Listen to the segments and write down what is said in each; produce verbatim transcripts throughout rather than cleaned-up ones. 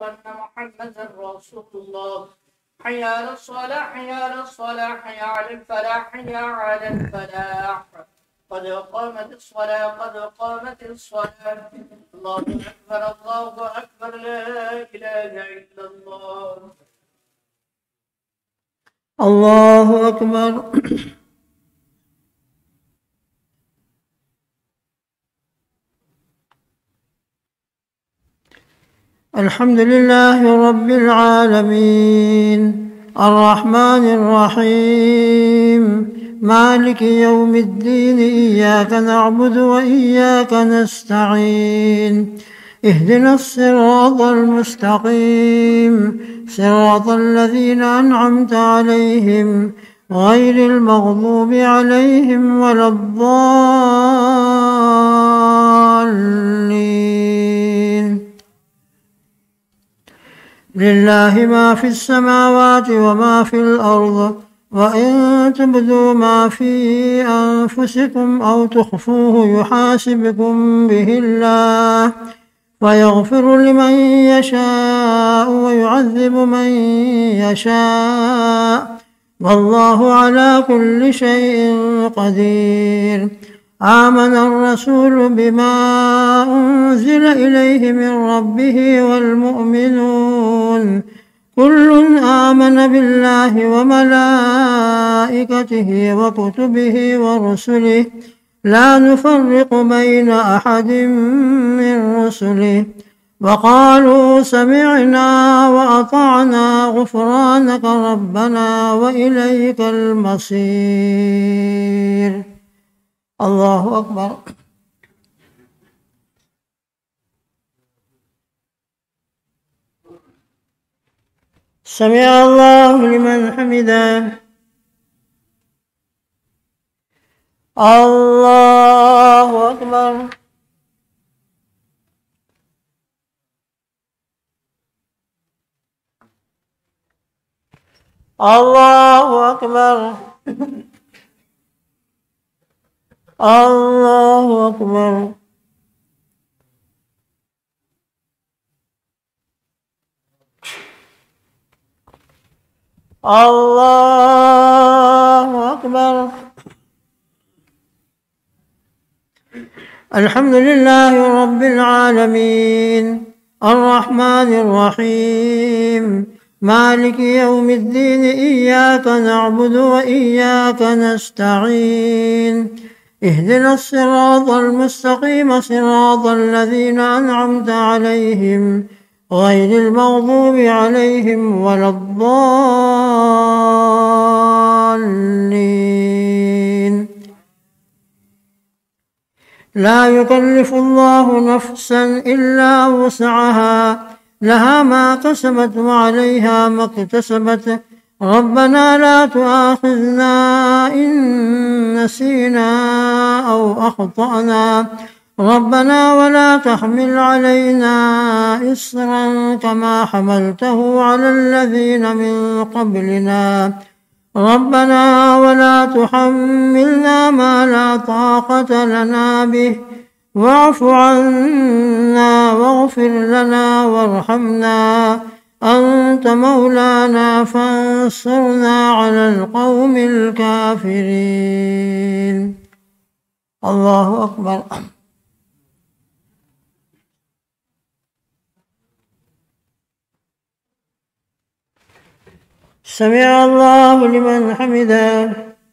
أن محمدا رسول الله. حي على الصلاة حي على الصلاة حي على الفلاح حي على الفلاح. قد قامت الصلاة قد قامت الصلاة. الله أكبر الله أكبر لا إله إلا الله. الله أكبر. الحمد لله رب العالمين الرحمن الرحيم مالك يوم الدين إياك نعبد وإياك نستعين اهدنا الصراط المستقيم صراط الذين أنعمت عليهم غير المغضوب عليهم ولا الضالين. لله ما في السماوات وما في الأرض وإن تبدوا ما في أنفسكم أو تخفوه يحاسبكم به الله ويغفر لمن يشاء ويعذب من يشاء والله على كل شيء قدير. آمن الرسول بما أنزل إليه من ربه والمؤمنون كل آمن بالله وملائكته وكتبه ورسله لا نفرق بين أحد من رسله وقالوا سمعنا وأطعنا غفرانك ربنا وإليك المصير. الله أكبر. سمع الله لمن حمده. الله أكبر. الله أكبر. الله أكبر. الله أكبر. الحمد لله رب العالمين الرحمن الرحيم مالك يوم الدين إياك نعبد وإياك نستعين اهدنا الصراط المستقيم صراط الذين أنعمت عليهم غير المغضوب عليهم ولا الضالين. لا يكلف الله نفسا إلا وسعها لها ما كسبت وعليها ما اكتسبت ربنا لا تؤاخذنا إن نسينا أو أخطأنا ربنا ولا تحمل علينا إصرا كما حملته على الذين من قبلنا ربنا ولا تحملنا ما لا طاقة لنا به واعف عنا واغفر لنا وارحمنا أنت مولانا فانصرنا على القوم الكافرين. الله أكبر. سمع الله لمن حمده.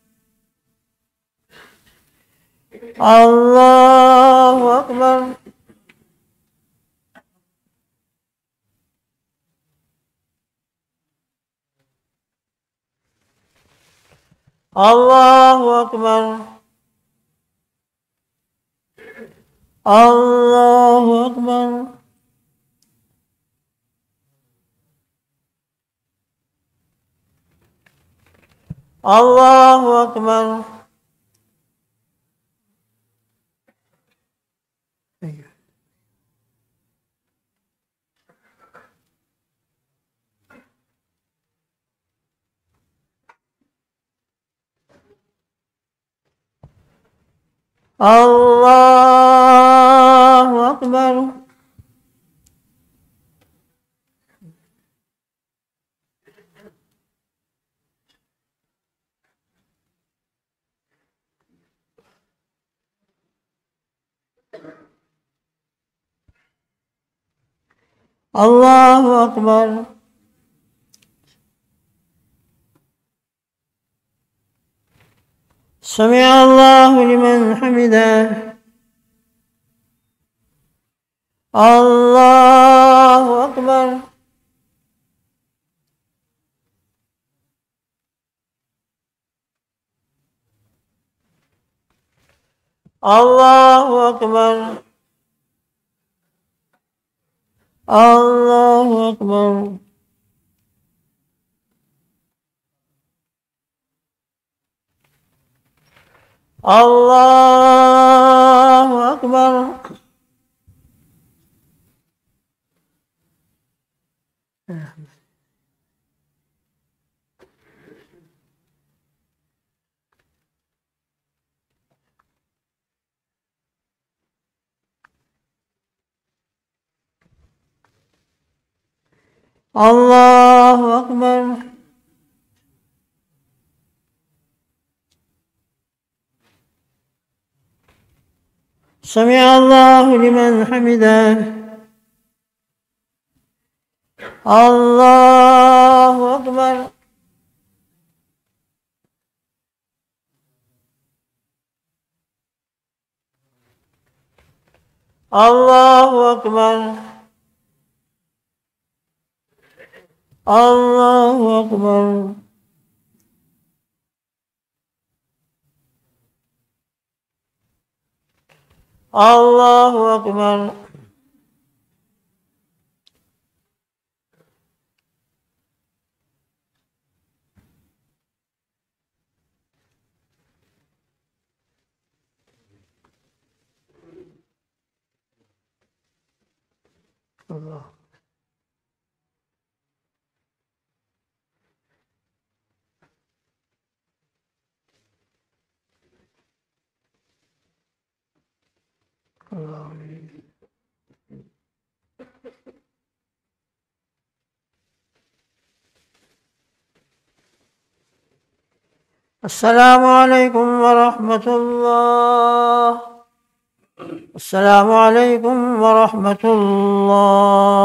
الله أكبر. الله أكبر. الله أكبر. الله أكبر. الله أكبر. الله أكبر. سمع الله لمن حمده. الله أكبر. الله أكبر. الله أكبر. الله أكبر. الله أكبر. سمع الله لمن حمده. الله أكبر. الله أكبر. الله أكبر. الله أكبر. الله. الله. السلام عليكم ورحمة الله. السلام عليكم ورحمة الله.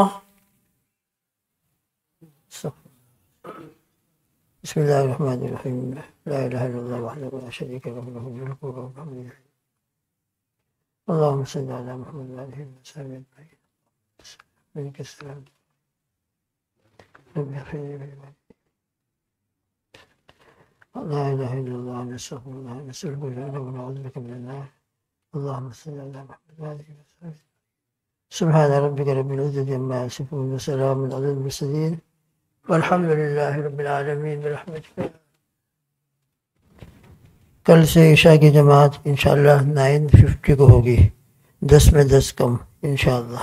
بسم الله الرحمن الرحيم. لا إله إلا الله وحده لا شريك له له الملك وله الحمد. اللهم صل على محمد وآله وصحبه أجمعين. منك السلام. رب اغفر لي. لا إله إلا الله نستغفر الله نسألك الجنة ونعوذ بك من النار. اللهم صل على محمد وآله وصحبه. سبحان ربك رب العزة عما يصفون وسلام على المرسلين والحمد لله رب العالمين برحمتك. कल से ईशा की जमात इंशाअल्लाह नाइन फिफ्टी को होगी, दस में दस कम इंशाअल्लाह।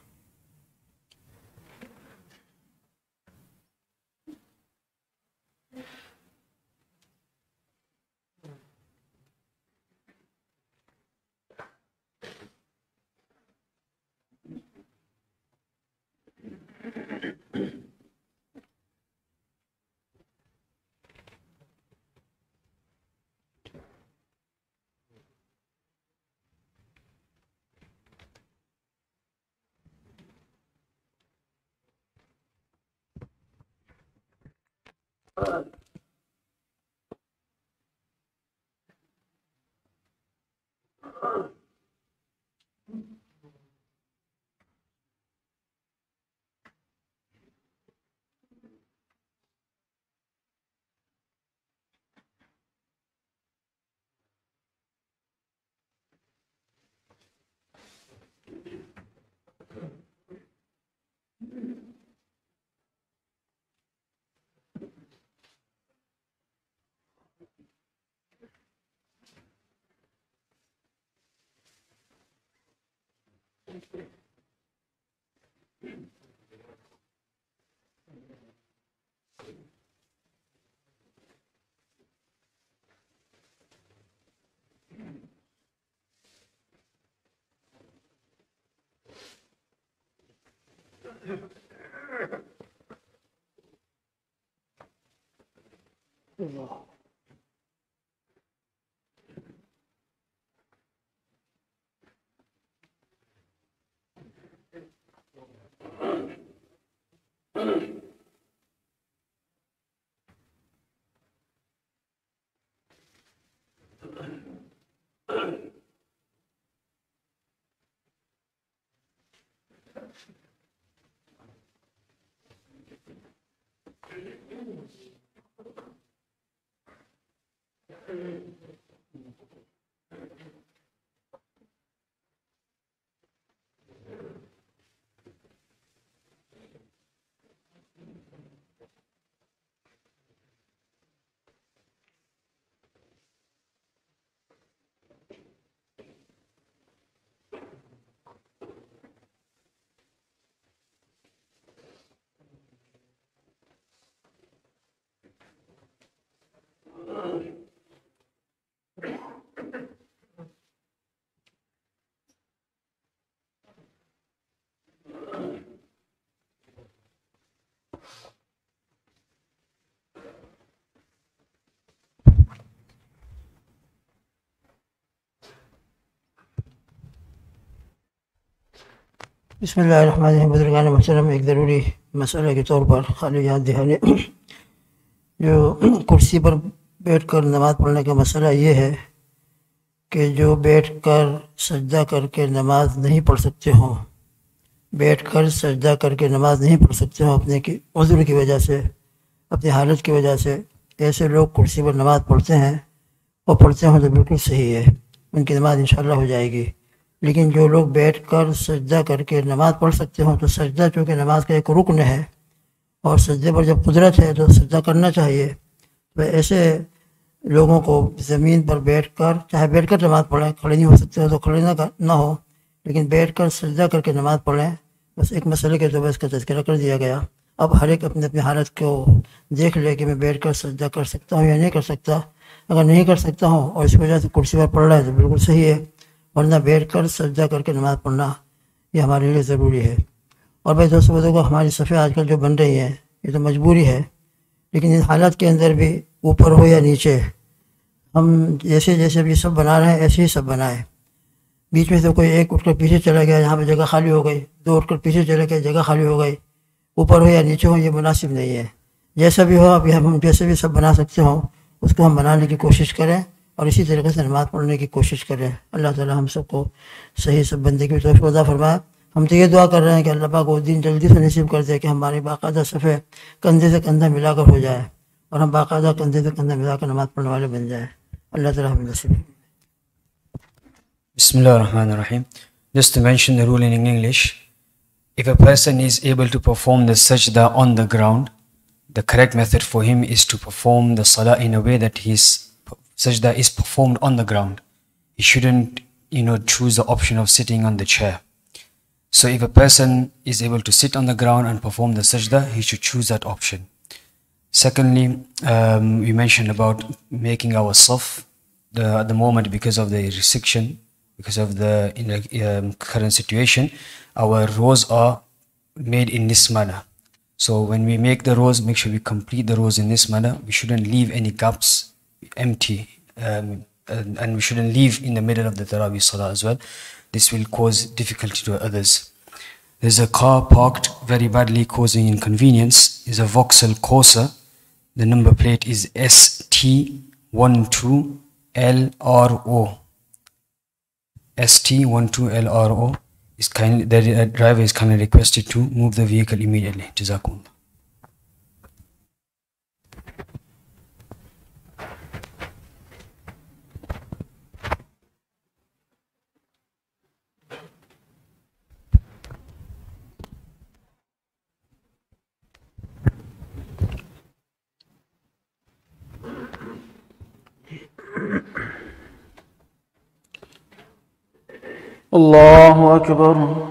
Allah. बिस्मिल्लाहिर्रहमानिर्रहीम। बुजुर्गान मोहतरम, एक ज़रूरी मसले के तौर पर खाली याद दिहाने जो कुर्सी पर बैठकर नमाज़ पढ़ने का मसला ये है कि जो बैठकर सजदा करके नमाज नहीं पढ़ सकते हों, बैठकर सजदा करके नमाज नहीं पढ़ सकते हों अपने की उज़्र की वजह से, अपनी हालत की वजह से, ऐसे लोग कुर्सी पर नमाज़ पढ़ते हैं और पढ़ते हों तो बिल्कुल सही है, उनकी नमाज इंशाअल्लाह हो जाएगी। लेकिन जो लोग बैठकर सजदा करके नमाज़ पढ़ सकते हों तो सजदा चूँकि नमाज का एक रुकन है और सजदे पर जब कुदरत है तो सजदा करना चाहिए, तो ऐसे लोगों को ज़मीन पर बैठकर, चाहे बैठकर नमाज़ पढ़ें, खड़े नहीं हो सकते हो तो खड़े ना ना हो, लेकिन बैठकर सजदा करके नमाज़ पढ़ें। बस एक मसले के तो इसका तज़किरा कर दिया गया। अब हर एक अपनी अपनी हालत को देख ले कि मैं बैठकर सजदा कर सकता हूँ या नहीं कर सकता। अगर नहीं कर सकता हूँ और इस वजह से कुर्सी पर पढ़ रहा है तो बिल्कुल सही है, वरना बैठकर सजदा करके नमाज़ पढ़ना ये हमारे लिए ज़रूरी है। और भाई दोस्तों बुजुर्गो, हमारी सफ़े आजकल जो बन रही हैं ये तो मजबूरी है, लेकिन इस हालत के अंदर भी ऊपर हो या नीचे, हम जैसे जैसे भी सब बना रहे हैं ऐसे ही सब बनाए। बीच में से कोई एक उठकर पीछे चला गया, यहाँ पर जगह खाली हो गई, दो उठकर पीछे चले गए, जगह खाली हो गई, ऊपर हो या नीचे हो ये मुनासिब नहीं है। जैसा भी हो, अभी हम जैसे भी सब बना सकते हो उसको हम बनाने की कोशिश करें और इसी तरीके से नमाज़ पढ़ने की कोशिश करें। अल्लाह ताला हम सबको सही सब बंदे की तौफीक अता फरमाए। हम तो ये दुआ कर रहे हैं कि अल्लाह पाक वो दिन जल्दी से नसीब कर दे कि हमारे बाकायदा सफ़े कंधे से कंधा मिलाकर हो जाए और हम बाकायदा कंधे से कंधा मिलाकर नमाज़ पढ़ने वाले बन जाए। अल्लाह ताला हमें नसीब। Bismillahirrahmanirrahim. Just to mention the rule in English, if a person is able to perform the sajda on the ground, the correct method for him is to perform the salah in a way that his sajda is performed on the ground. He shouldn't, you know, choose the option of sitting on the chair. So if a person is able to sit on the ground and perform the sajda, he should choose that option. Secondly, um, we mentioned about making our saf the, at the moment because of the restriction, because of the in the, um, current situation, our rows are made in this manner. So when we make the rows, make sure we complete the rows in this manner. We shouldn't leave any gaps empty, um, and, and we shouldn't leave in the middle of the Taraweeh salah as well. This will cause difficulty to others. There's a car parked very badly, causing inconvenience. Is a Vauxhall Corsa. The number plate is S T one two L R O. S T one two L R O. Is kindly, the driver is kindly requested to move the vehicle immediately. Jazakumullah. الله أكبر.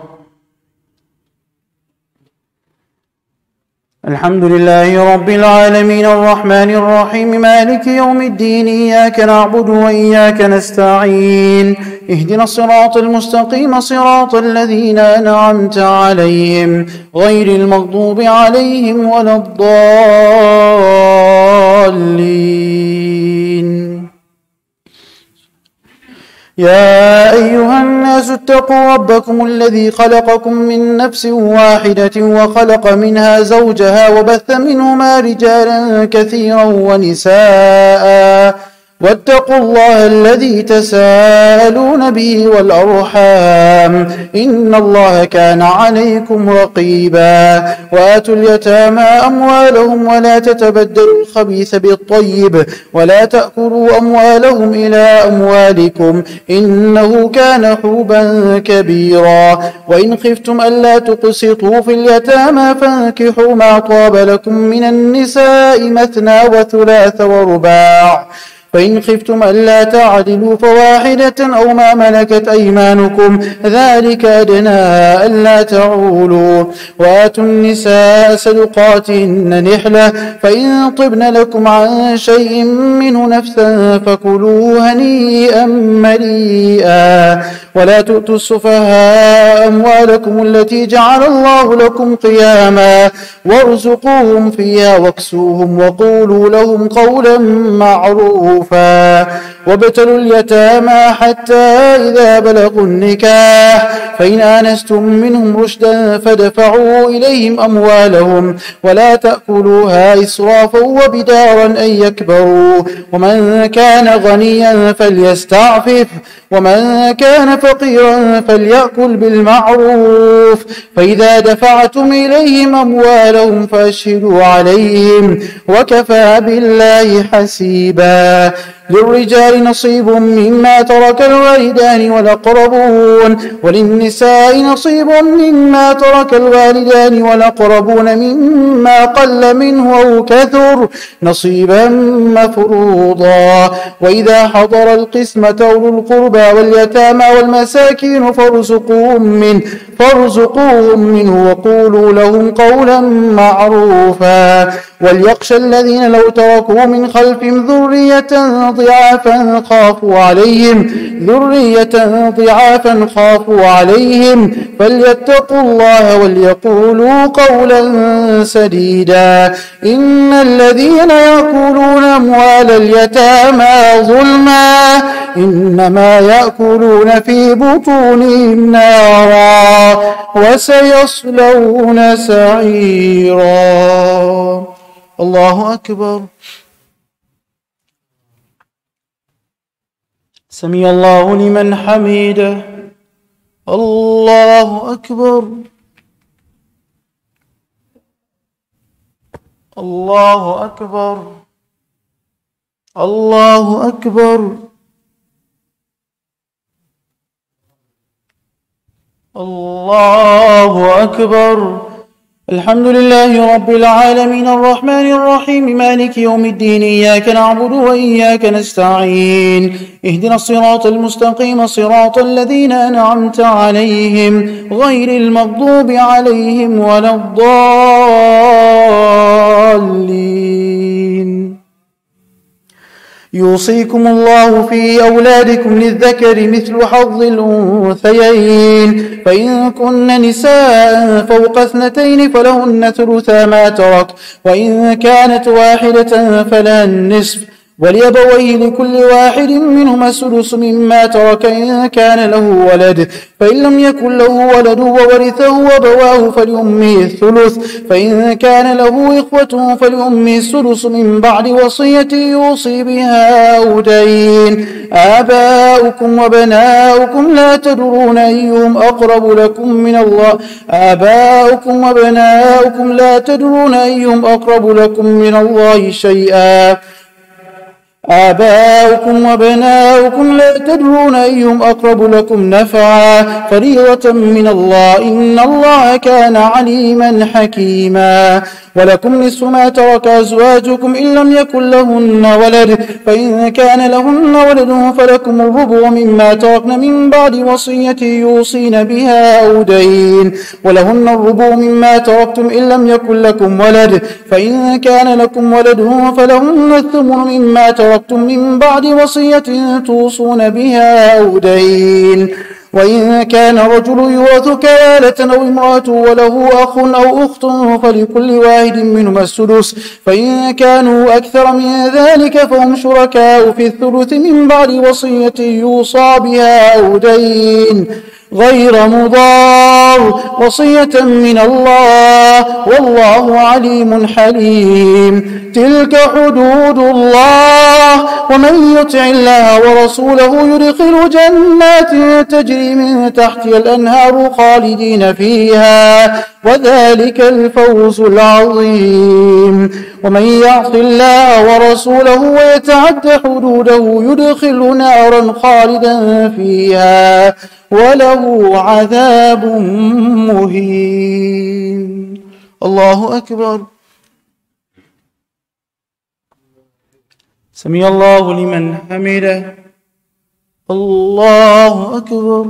الحمد لله رب العالمين الرحمن الرحيم مالك يوم الدين إياك نعبد وإياك نستعين اهدنا الصراط المستقيم صراط الذين أنعمت عليهم غير المغضوب عليهم ولا الضالين. يا أيها الناس اتقوا ربكم الذي خلقكم من نفس واحدة وخلق منها زوجها وبث منهما رجالا كثيرا ونساء واتقوا الله الذي تساءلون به والأرحام إن الله كان عليكم رقيبا وآتوا اليتامى أموالهم ولا تتبدلوا الخبيث بالطيب ولا تأكلوا أموالهم إلى أموالكم إنه كان حوبا كبيرا وإن خفتم ألا تقسطوا في اليتامى فانكحوا ما طاب لكم من النساء مثنى وثلاث ورباع فإن خفتم ألا تعدلوا فواحدة أو ما ملكت أيمانكم ذلك أدنى ألا تعولوا وآتوا النساء صدقاتهن نحلة فإن طبن لكم عن شيء منه نفسا فكلوه هنيئا مريئا ولا تؤتوا السفهاء أموالكم التي جعل الله لكم قياما وارزقوهم فيها واكسوهم وقولوا لهم قولا معروفا وابتلوا اليتامى حتى إذا بلغوا النكاح فإن آنستم منهم رشدا فدفعوا إليهم أموالهم ولا تأكلوها إسرافا وبدارا أن يكبروا ومن كان غنيا فليستعفف ومن كان فقيرا فليأكل بالمعروف فإذا دفعتم إليهم أموالهم فأشهدوا عليهم وكفى بالله حسيبا للرجال نصيب مما ترك الوالدان والأقربون وللنساء نصيب مما ترك الوالدان والأقربون مما قل منه أو كثر نصيبا مفروضا وإذا حضر القسمة أولو القربى واليتامى والمساكين فارزقوهم منه فارزقوهم منه وقولوا لهم قولا معروفا وليخشى الذين لو تركوا من خلفهم ذرية ضعافا خافوا عليهم ذرية ضعافا خافوا عليهم فليتقوا الله وليقولوا قولا سديدا إن الذين يأكلون أموال اليتامى ظلما إنما يأكلون في بطونهم نارا وسيصلون سعيرا الله أكبر سمع الله لمن حمده الله أكبر الله أكبر الله أكبر الله أكبر الحمد لله رب العالمين الرحمن الرحيم مالك يوم الدين إياك نعبد وإياك نستعين اهدنا الصراط المستقيم صراط الذين أنعمت عليهم غير المغضوب عليهم ولا الضالين يوصيكم الله في أولادكم للذكر مثل حظ الأنثيين فإن كن نساء فوق اثنتين فلهن ثلثا ما ترك وإن كانت واحدة فلها النصف ولأبويه لكل واحد منهما السدس مما ترك إن كان له ولد فإن لم يكن له ولد وورثه أبواه فلأمه الثلث فإن كان له إخوة فلأمه السدس من بعد وصية يوصي بها أو دين آباؤكم وبناؤكم لا تدرون أيهم أقرب لكم من الله آباؤكم وبناؤكم لا تدرون أيهم أقرب لكم من الله شيئا آباؤكم وبناؤكم لا تدرون أيهم أقرب لكم نفعا فريضة من الله إن الله كان عليما حكيما ولكم نصف ما ترك أزواجكم إن لم يكن لهن ولد فإن كان لهن ولد فلكم الربع مما تركن من بعد وصية يوصين بها أو دين ولهن الربع مما تركتم إن لم يكن لكم ولد فإن كان لكم ولد فلهن الثمن مما تركتم من بعد وصية توصون بها أو دين وإن كان رجل يورث كلالة أو امرأة وله أخ أو أخت فلكل واحد منهما السدس، فإن كانوا أكثر من ذلك فهم شركاء في الثلث من بعد وصية يوصى بها أو دين غير مضار، وصية من الله والله عليم حليم. تلك حدود الله، ومن يطع الله ورسوله يدخل جنات تجري من تحتها الأنهار خالدين فيها، وذلك الفوز العظيم. ومن يعص الله ورسوله ويتعد حدوده يدخل نارا خالدا فيها وله عذاب مهين. الله أكبر. سمع الله لمن حمده. الله أكبر.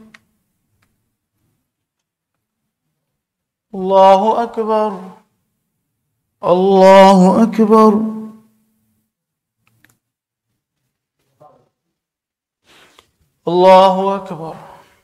الله أكبر. الله أكبر. الله أكبر.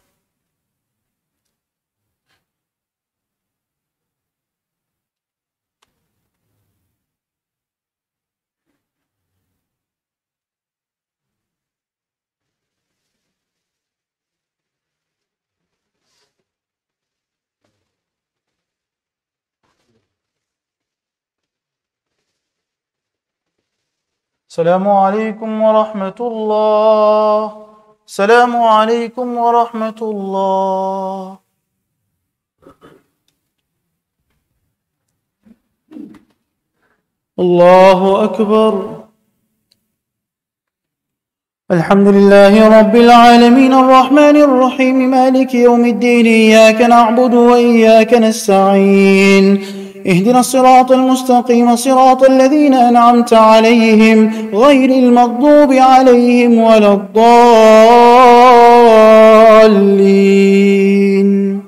السلام عليكم ورحمة الله. السلام عليكم ورحمة الله. الله أكبر. الحمد لله رب العالمين الرحمن الرحيم مالك يوم الدين، إياك نعبد وإياك نستعين، اهدنا الصراط المستقيم صراط الذين أنعمت عليهم غير المغضوب عليهم ولا الضالين.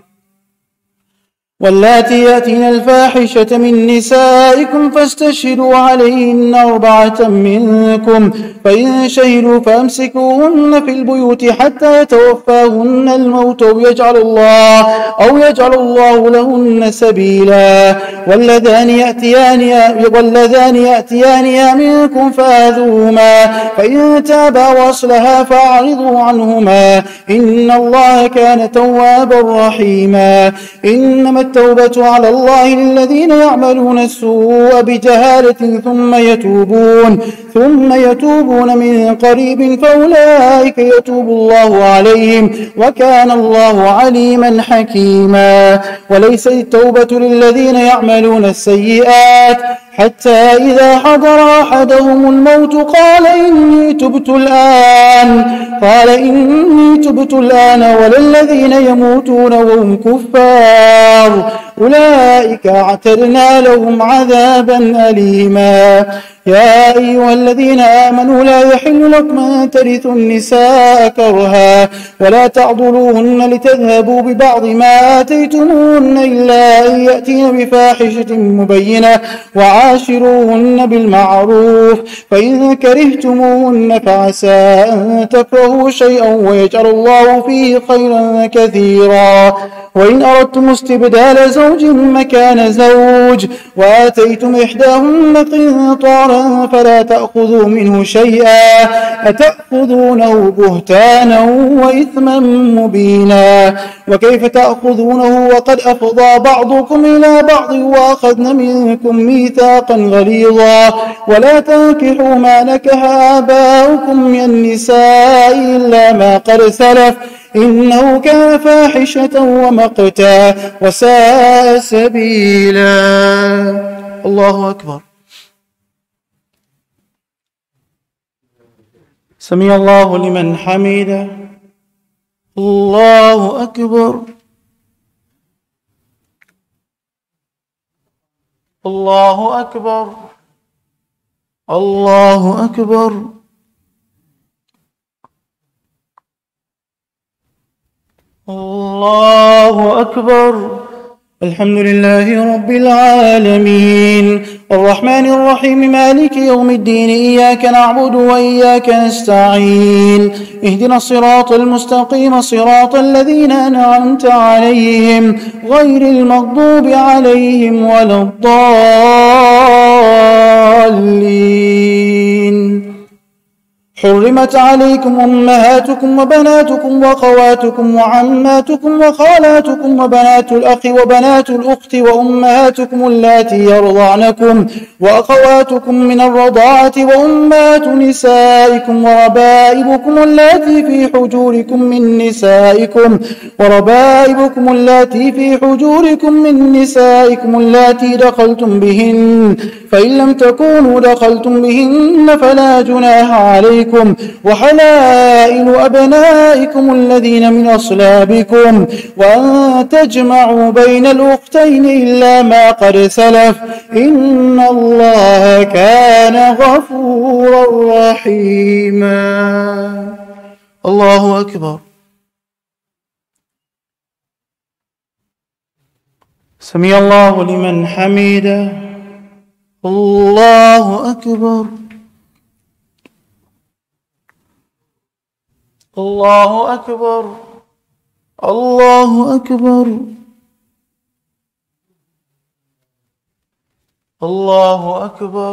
واللاتي يأتين الفاحشة من نسائكم فاستشهدوا عليهن أربعة منكم، فإن شهدوا فأمسكوهن في البيوت حتى يتوفاهن الموت أو يجعل الله أو يجعل الله لهن سبيلا. واللذان يأتيان واللذان يأتيان منكم فآذوهما، فإن تابا وأصلحا فأعرضوا عنهما، إن الله كان توابا رحيما. إنما التوبة على الله للذين يعملون السوء بجهالة ثم يتوبون ثم يتوبون من قريب فأولئك يتوب الله عليهم، وكان الله عليما حكيما. وليس التوبة للذين يعملون السيئات حتى إذا حضر أحدهم الموت قال إني تبت الآن قال إني تبت الآن ولا الذين يموتون وهم كفار أولئك اعتدنا لهم عذابا أليما. يا أيها الذين آمنوا لا يحل لكم أن ترثوا النساء كرها ولا تعضلوهن لتذهبوا ببعض ما آتيتموهن إلا أن يأتين بفاحشة مبينة وعاشروهن بالمعروف، فإن كرهتموهن فعسى أن تكرهوا شيئا ويجعل الله فيه خيرا كثيرا. وإن أردتم استبدال زوج مكان زوج وآتيتم إحداهن قنطارا فلا تأخذوا منه شيئا أتأخذونه بهتانا وإثما مبينا. وكيف تأخذونه وقد أفضى بعضكم إلى بعض وأخذن منكم ميثاقا غليظا. ولا تنكحوا ما نكح آباؤكم من النساء إلا ما قد سلف إنه كان فاحشة ومقتا وساء سبيلا. الله أكبر. سمع الله لمن حمده. الله أكبر. الله أكبر. الله أكبر. الله أكبر. الحمد لله رب العالمين الرحمن الرحيم مالك يوم الدين إياك نعبد وإياك نستعين اهدنا الصراط المستقيم صراط الذين أنعمت عليهم غير المغضوب عليهم ولا الضالين. حرمت عليكم أمهاتكم وبناتكم وأخواتكم وعماتكم وخالاتكم وبنات الأخ وبنات الأخت وأمهاتكم اللاتي يرضعنكم وأخواتكم من الرضاعة وأمهات نسائكم وربائبكم اللاتي في حجوركم من نسائكم وربائبكم اللاتي في حجوركم من نسائكم اللاتي دخلتم بهن فإن لم تكونوا دخلتم بهن فلا جناح عليكم وحلائل أبنائكم الذين من أصلابكم وأن تجمعوا بين الأختين إلا ما قد سلف إن الله كان غفورا رحيما. الله أكبر. سمع الله لمن حمده. الله أكبر. الله أكبر. الله أكبر. الله أكبر.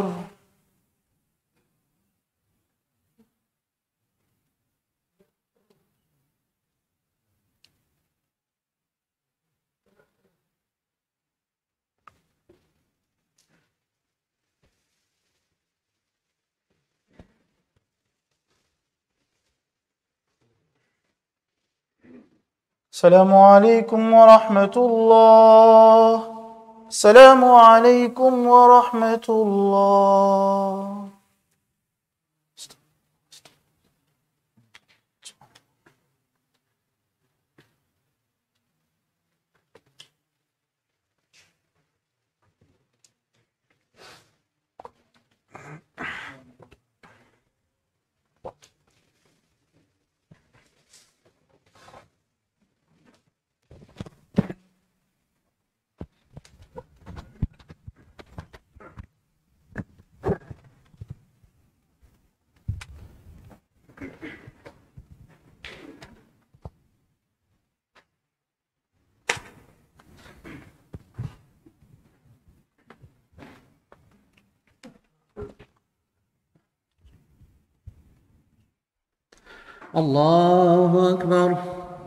السلام عليكم ورحمة الله. السلام عليكم ورحمة الله. الله أكبر.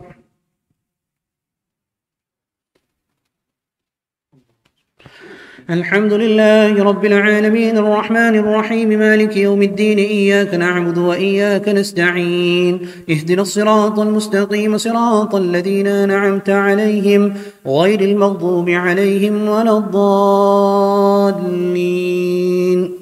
الحمد لله رب العالمين الرحمن الرحيم مالك يوم الدين إياك نعبد وإياك نستعين اهدنا الصراط المستقيم صراط الذين أنعمت عليهم غير المغضوب عليهم ولا الضالين.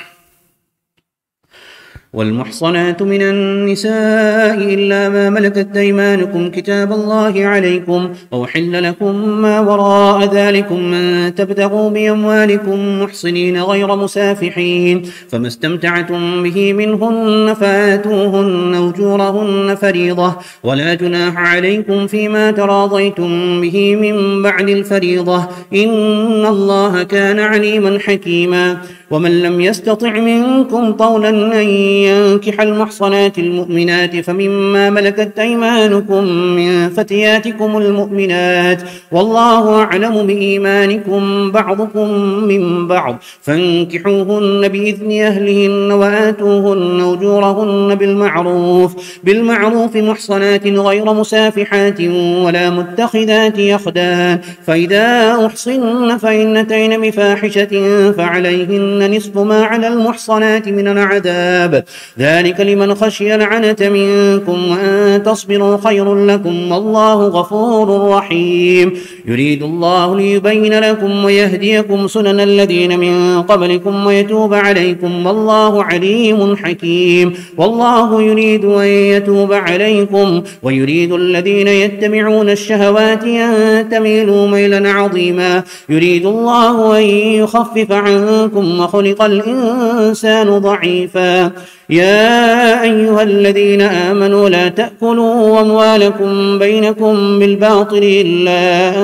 والمحصنات من النساء إلا ما ملكت أيمانكم كتاب الله عليكم وأحل لكم ما وراء ذلكم أن تبتغوا بأموالكم محصنين غير مسافحين فما استمتعتم به منهن فآتوهن أجورهن فريضة ولا جناح عليكم فيما تراضيتم به من بعد الفريضة إن الله كان عليما حكيما. ومن لم يستطع منكم طولا أن ينكح المحصنات المؤمنات فمما ملكت أيمانكم من فتياتكم المؤمنات والله أعلم بإيمانكم بعضكم من بعض فانكحوهن بإذن أهلهن وآتوهن أجورهن بالمعروف بالمعروف محصنات غير مسافحات ولا متخذات يخدان فإذا أحصن فإن أتين بفاحشة فعليهن نصف ما على المحصنات من العذاب ذلك لمن خشي العنة منكم وأن تصبروا خير لكم والله غفور رحيم. يريد الله ليبين لكم ويهديكم سنن الذين من قبلكم ويتوب عليكم والله عليم حكيم. والله يريد أن يتوب عليكم ويريد الذين يتبعون الشهوات أن تميلوا ميلا عظيما. يريد الله أن يخفف عنكم وخلق الإنسان ضعيفا. يا أيها الذين آمنوا لا تأكلوا أموالكم بينكم بالباطل إلا أن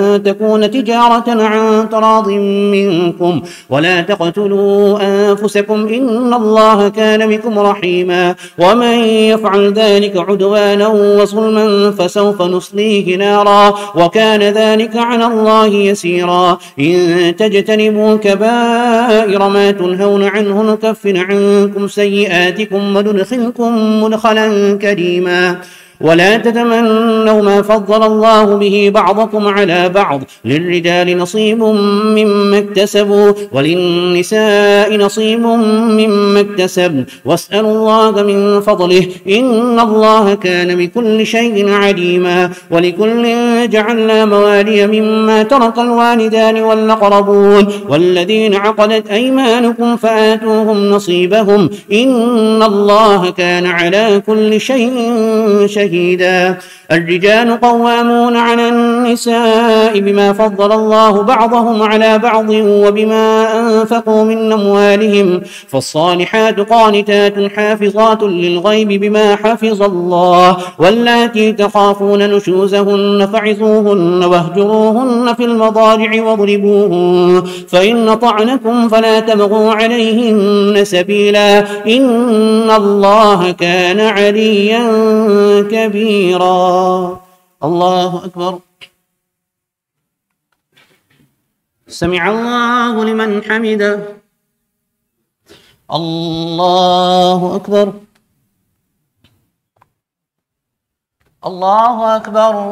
أن تكون تجارة عن تراض منكم ولا تقتلوا أنفسكم إن الله كان بكم رحيما ومن يفعل ذلك عدوانا وظلما فسوف نصليه نارا وكان ذلك على الله يسيرا إن تجتنبوا كبائر ما تنهون عنه نكفر عنكم سيئاتكم وندخلكم مدخلا كريما ولا تتمنوا ما فضل الله به بعضكم على بعض للرجال نصيب مما اكتسبوا وللنساء نصيب مما اكتسبن واسألوا الله من فضله إن الله كان بكل شيء عليما ولكل جعلنا موالي مما ترك الوالدان والأقربون والذين عقدت أيمانكم فآتوهم نصيبهم إن الله كان على كل شيء شهيدا شهيدا الرجال قوامون على النساء بما فضل الله بعضهم على بعض وبما أنفقوا من أموالهم فالصالحات قانتات حافظات للغيب بما حفظ الله واللاتي تخافون نشوزهن فعظوهن واهجروهن في المضاجع واضربوهن فإن طعنكم فلا تبغوا عليهن سبيلا إن الله كان عليا كبيرا الله أكبر سمع الله لمن حمده الله أكبر الله أكبر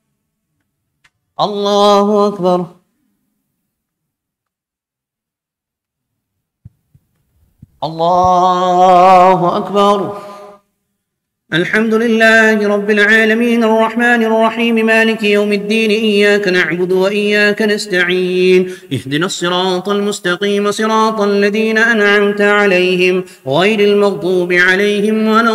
الله أكبر الله أكبر الحمد لله رب العالمين الرحمن الرحيم مالك يوم الدين إياك نعبد وإياك نستعين اهدنا الصراط المستقيم صراط الذين أنعمت عليهم غير المغضوب عليهم ولا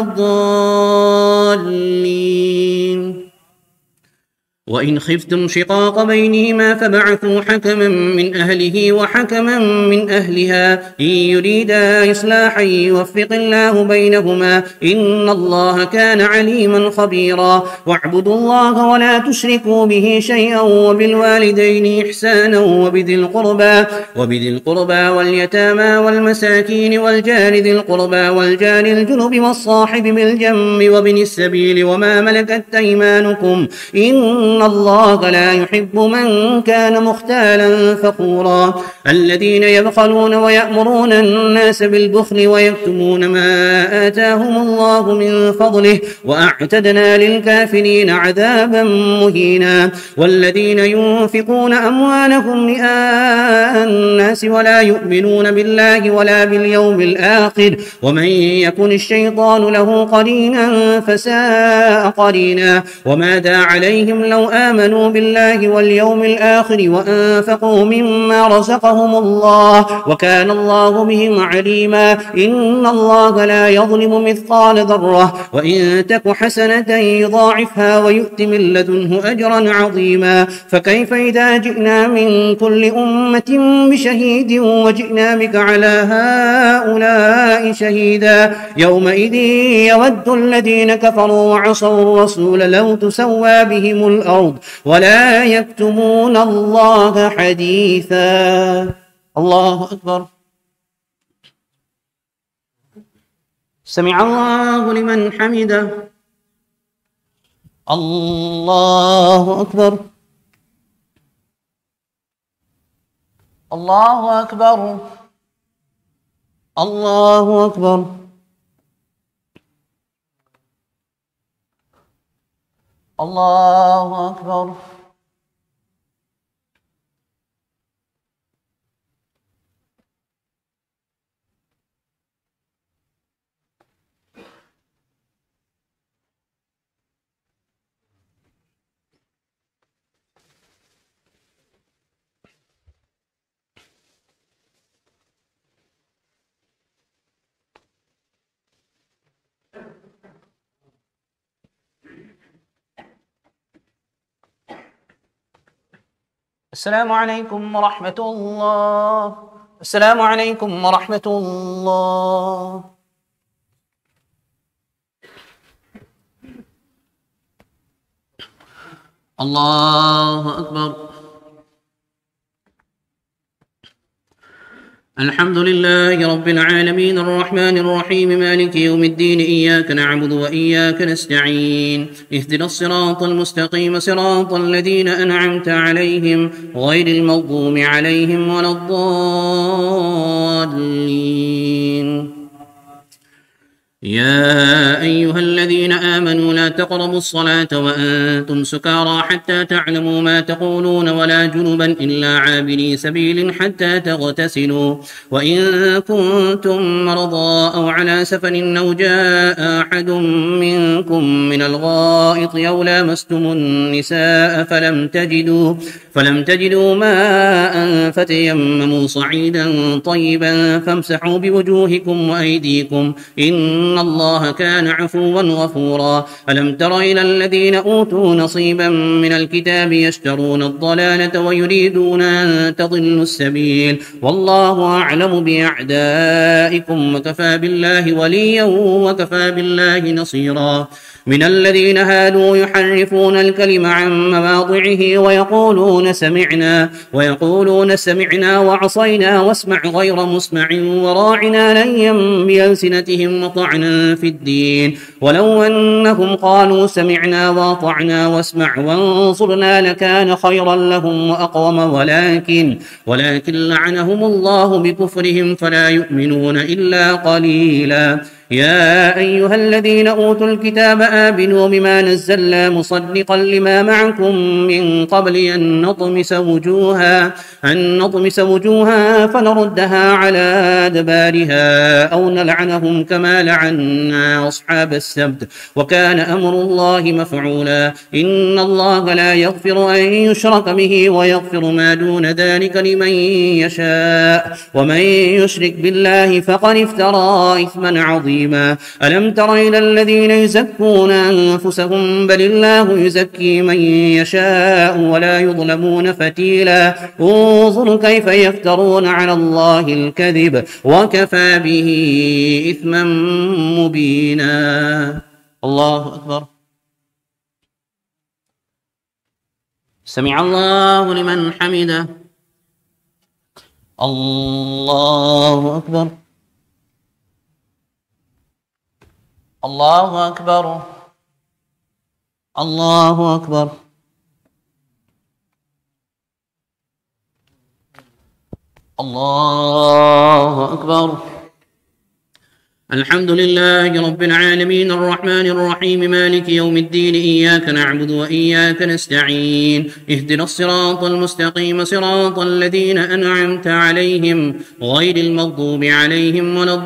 الضالين وإن خفتم شقاق بينهما فبعثوا حكما من أهله وحكما من أهلها إن يريدا إصلاحا يوفق الله بينهما إن الله كان عليما خبيرا واعبدوا الله ولا تشركوا به شيئا وبالوالدين إحسانا وبذي القربى وبذي القربى واليتامى والمساكين والجار ذي القربى والجار الجنب والصاحب بالجنب وابن السبيل وما ملكت أيمانكم إن إن الله لا يحب من كان مختالا فخورا الذين يبخلون ويأمرون الناس بالبخل ويكتمون ما آتاهم الله من فضله وأعتدنا للكافرين عذابا مهينا والذين ينفقون أموالهم رئاء الناس ولا يؤمنون بالله ولا باليوم الآخر ومن يكن الشيطان له قرينا فساء قرينا وماذا عليهم لو آمنوا بالله واليوم الآخر وأنفقوا مما رزقهم الله وكان الله بهم عليما إن الله لا يظلم مثقال ذرة وإن تك حسنة يضاعفها ويؤت من لدنه أجرا عظيما فكيف إذا جئنا من كل أمة بشهيد وجئنا بك على هؤلاء شهيدا يومئذ يود الذين كفروا وعصوا الرسول لو تسوى بهم الأرض ولا يكتمون الله حديثا الله أكبر سمع الله لمن حمده الله أكبر الله أكبر الله أكبر الله أكبر السلام عليكم ورحمة الله السلام عليكم ورحمة الله الله أكبر الحمد لله رب العالمين الرحمن الرحيم مالك يوم الدين إياك نعبد وإياك نستعين اهدنا الصراط المستقيم صراط الذين أنعمت عليهم غير المغضوب عليهم ولا الضالين. يا أيها الذين آمنوا لا تقربوا الصلاة وأنتم سكارى حتى تعلموا ما تقولون ولا جنبا إلا عابري سبيل حتى تغتسلوا وإن كنتم مرضى أو على سفر أو جاء أحد منكم من الغائط أو لامستم النساء فلم تجدوا فلم تجدوا ماء فتيمموا صعيدا طيبا فامسحوا بوجوهكم وأيديكم إن الله كان عفوا غفورا. ألم تر إلى الذين أوتوا نصيبا من الكتاب يشترون الضلالة ويريدون أن تضلوا السبيل والله أعلم بأعدائكم وكفى بالله وليا وكفى بالله نصيرا. من الذين هادوا يحرفون الكلم عن مواضعه ويقولون سمعنا ويقولون سمعنا وعصينا واسمع غير مسمع وراعنا ليا بألسنتهم وطعنا في الدين ولو أنهم قالوا سمعنا وأطعنا واسمع وانصرنا لكان خيرا لهم وأقوم ولكن ولكن لعنهم الله بكفرهم فلا يؤمنون إلا قليلا. يا أيها الذين أوتوا الكتاب آمنوا بما نزلنا مصدقا لما معكم من قبل أن نطمس وجوها أن نطمس وجوها فنردها على أدبارها أو نلعنهم كما لعنا أصحاب السبت وكان أمر الله مفعولا. إن الله لا يغفر أن يشرك به ويغفر ما دون ذلك لمن يشاء ومن يشرك بالله فقد افترى إثما عظيما. ألم تر إلى الذين يزكون أنفسهم بل الله يزكي من يشاء ولا يظلمون فتيلا. انظر كيف يفترون على الله الكذب وكفى به إثما مبينا. الله أكبر. سمع الله لمن حمده. الله أكبر. الله أكبر. الله أكبر. الله أكبر. الحمد لله رب العالمين الرحمن الرحيم مالك يوم الدين إياك نعبد وإياك نستعين اهدنا الصراط المستقيم صراط الذين أنعمت عليهم غير المغضوب عليهم ولا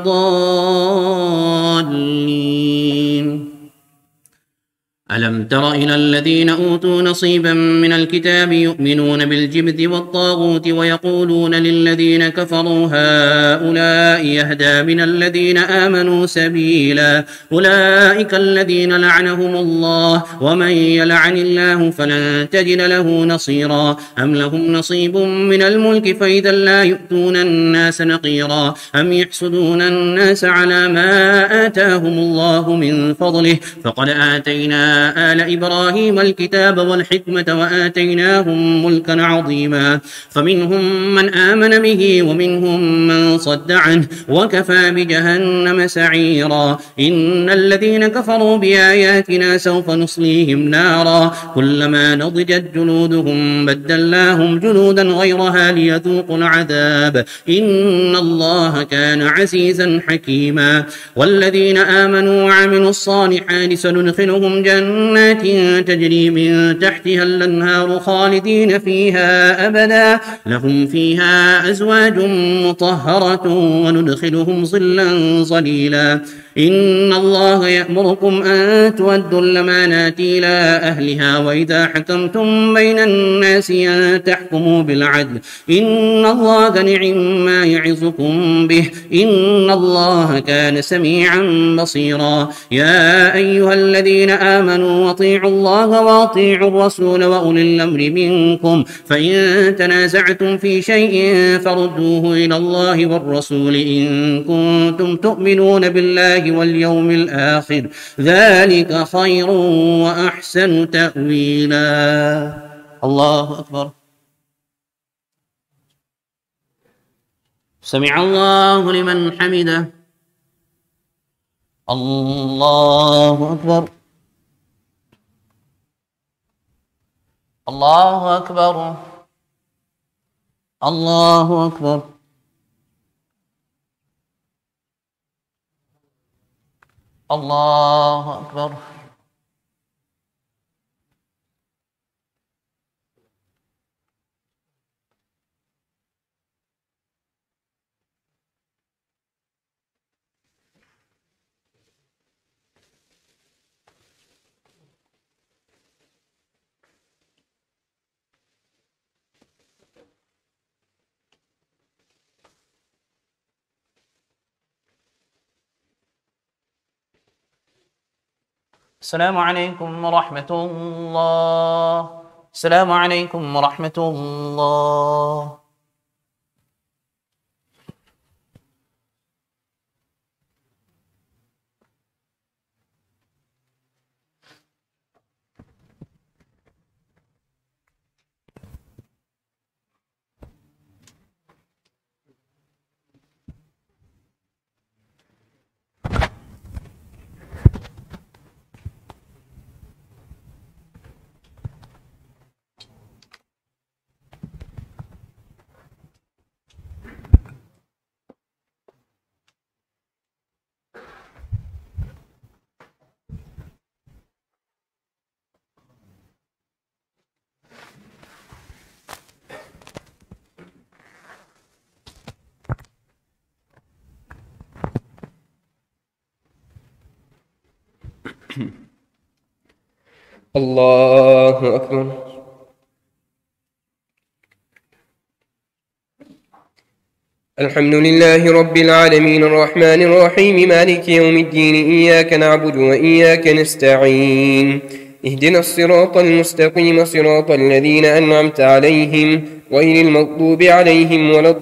الضالين. ألم تر إلى الذين أوتوا نصيبا من الكتاب يؤمنون بالجبت والطاغوت ويقولون للذين كفروا هؤلاء يهدى من الذين آمنوا سبيلا. أولئك الذين لعنهم الله ومن يلعن الله فلن تجد له نصيرا. أم لهم نصيب من الملك فإذا لا يؤتون الناس نقيرا. أم يحسدون الناس على ما آتاهم الله من فضله فقد آتينا آل إبراهيم الكتاب والحكمة وآتيناهم ملكا عظيما. فمنهم من آمن به ومنهم من صد عنه وكفى بجهنم سعيرا. إن الذين كفروا بآياتنا سوف نصليهم نارا كلما نضجت جلودهم بدلناهم جلودا غيرها ليذوقوا العذاب إن الله كان عزيزا حكيما. والذين آمنوا وعملوا الصالحات سندخلهم جنات جنات تجري من تحتها الأنهار خالدين فيها أبدا لهم فيها أزواج مطهرة وندخلهم ظلا ظليلا. إن الله يأمركم أن تؤدوا الأمانات إلى أهلها وإذا حكمتم بين الناس أن تحكموا بالعدل إن الله نعم ما يعظكم به إن الله كان سميعا بصيرا. يا أيها الذين آمنوا أطيعوا الله وأطيعوا الرسول وأولي الأمر منكم فإن تنازعتم في شيء فردوه إلى الله والرسول إن كنتم تؤمنون بالله واليوم الآخر ذلك خير وأحسن تأويلا. الله أكبر. سمع الله لمن حمده. الله أكبر. الله أكبر. الله أكبر. الله أكبر. السلام عليكم ورحمة الله. السلام عليكم ورحمة الله. الله أكبر. الحمد لله رب العالمين الرحمن الرحيم مالك يوم الدين إياك نعبد وإياك نستعين اهدنا الصراط المستقيم صراط الذين أنعمت عليهم غير المغضوب عليهم ولا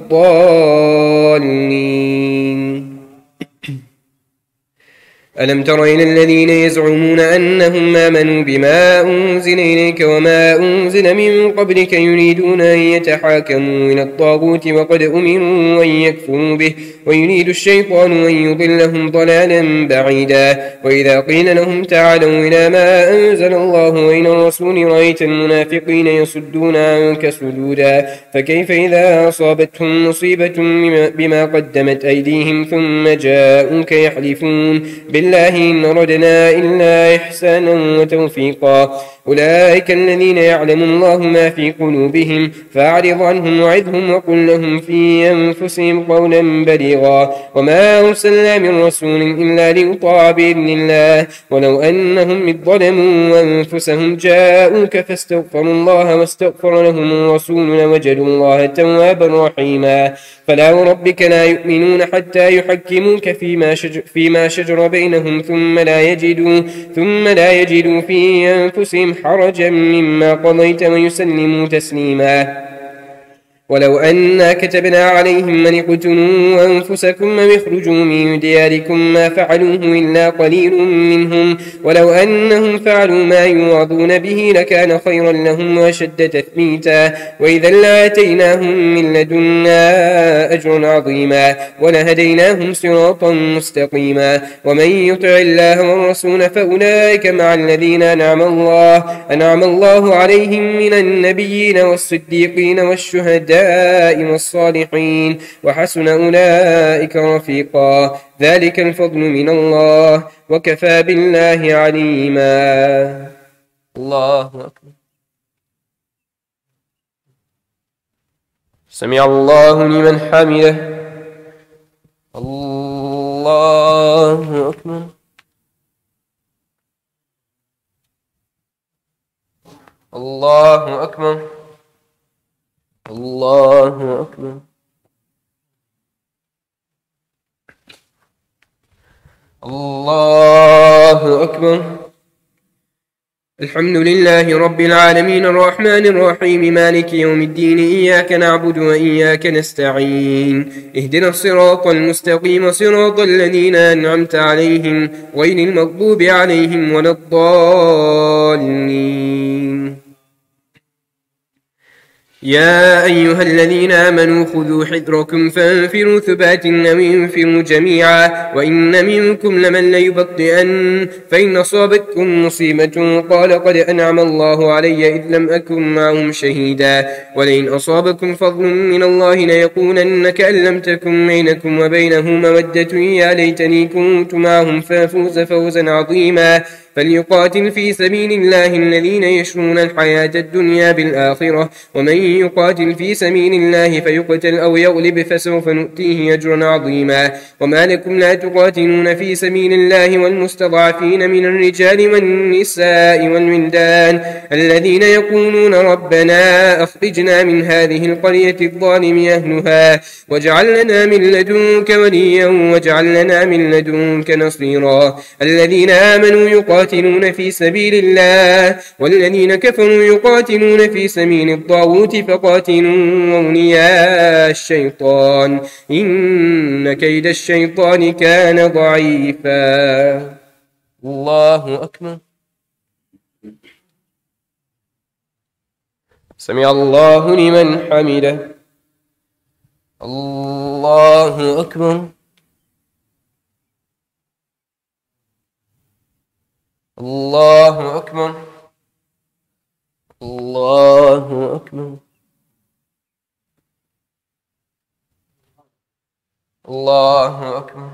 الضالين. ألم تر إلى الذين يزعمون أنهم آمنوا بما أنزل إليك وما أنزل من قبلك يريدون أن يتحاكموا إلى الطاغوت وقد أمروا أن يكفروا به ويريد الشيطان أن يضلهم ضلالا بعيدا. وإذا قيل لهم تعالوا إلى ما أنزل الله وإلى الرسول رأيت المنافقين يصدون عنك صدودا. فكيف إذا أصابتهم مصيبة بما قدمت أيديهم ثم جاءوك يحلفون بالله إن ردنا إلا إحسانا وتوفيقا. أولئك الذين يعلم الله ما في قلوبهم فأعرض عنهم وعظهم وقل لهم في أنفسهم قولا بليغا. وما أرسلنا من رسول إلا ليطاع بإذن الله ولو أنهم إذ ظلموا أنفسهم جاءوك فاستغفروا الله واستغفر لهم الرسول لوجدوا الله توابا رحيما. فلا وربك لا يؤمنون حتى يحكموك فيما شجر, فيما شجر بينهم ثم لا يجدوا ثم لا يجدوا في أنفسهم حرجا مما قضيت ويسلموا تسليما. ولو أنا كتبنا عليهم أن اقتلوا أنفسكم أو اخرجوا من دياركم ما فعلوه إلا قليل منهم ولو أنهم فعلوا ما يوعظون به لكان خيرا لهم وأشد تثبيتا وإذا لآتيناهم من لدنا أجرا عظيما ولهديناهم صراطا مستقيما. ومن يطع الله والرسول فأولئك مع الذين أنعم الله أنعم الله عليهم من النبيين والصديقين والشهداء والصالحين وحسن أولئك رفيقا. ذلك الفضل من الله وكفى بالله عليما. الله أكبر. سمع الله لمن حمده. الله أكبر. الله أكبر. الله أكبر. الله أكبر. الحمد لله رب العالمين الرحمن الرحيم مالك يوم الدين إياك نعبد وإياك نستعين اهدنا الصراط المستقيم صراط الذين أنعمت عليهم غير المغضوب عليهم ولا الضالين. يا أيها الذين آمنوا خذوا حذركم فانفروا ثبات أو انفروا جميعا وإن منكم لمن ليبطئن فإن أصابتكم مصيبة قال قد أنعم الله علي إذ لم أكن معهم شهيدا ولئن أصابكم فضل من الله ليقولن كأن لم تكن بينكم وبينه مودة يا ليتني كنت معهم فافوز فوزا عظيما فليقاتل في سبيل الله الذين يشرون الحياة الدنيا بالآخرة ومن يقاتل في سبيل الله فيقتل أو يغلب فسوف نؤتيه أجرا عظيما وما لكم لا تقاتلون في سبيل الله والمستضعفين من الرجال والنساء والولدان الذين يقولون ربنا أخرجنا من هذه القرية الظالم أهلها واجعل لنا من لدنك وليا واجعل لنا من لدنك نصيرا الذين آمنوا يقاتلون في سبيل الله والذين كفروا يقاتلون في سبيل الطاغوت فقاتلوا أولياء الشيطان إن كيد الشيطان كان ضعيفا. الله أكبر. سمع الله لمن حمده. الله أكبر. الله أكبر. الله أكبر. الله أكبر.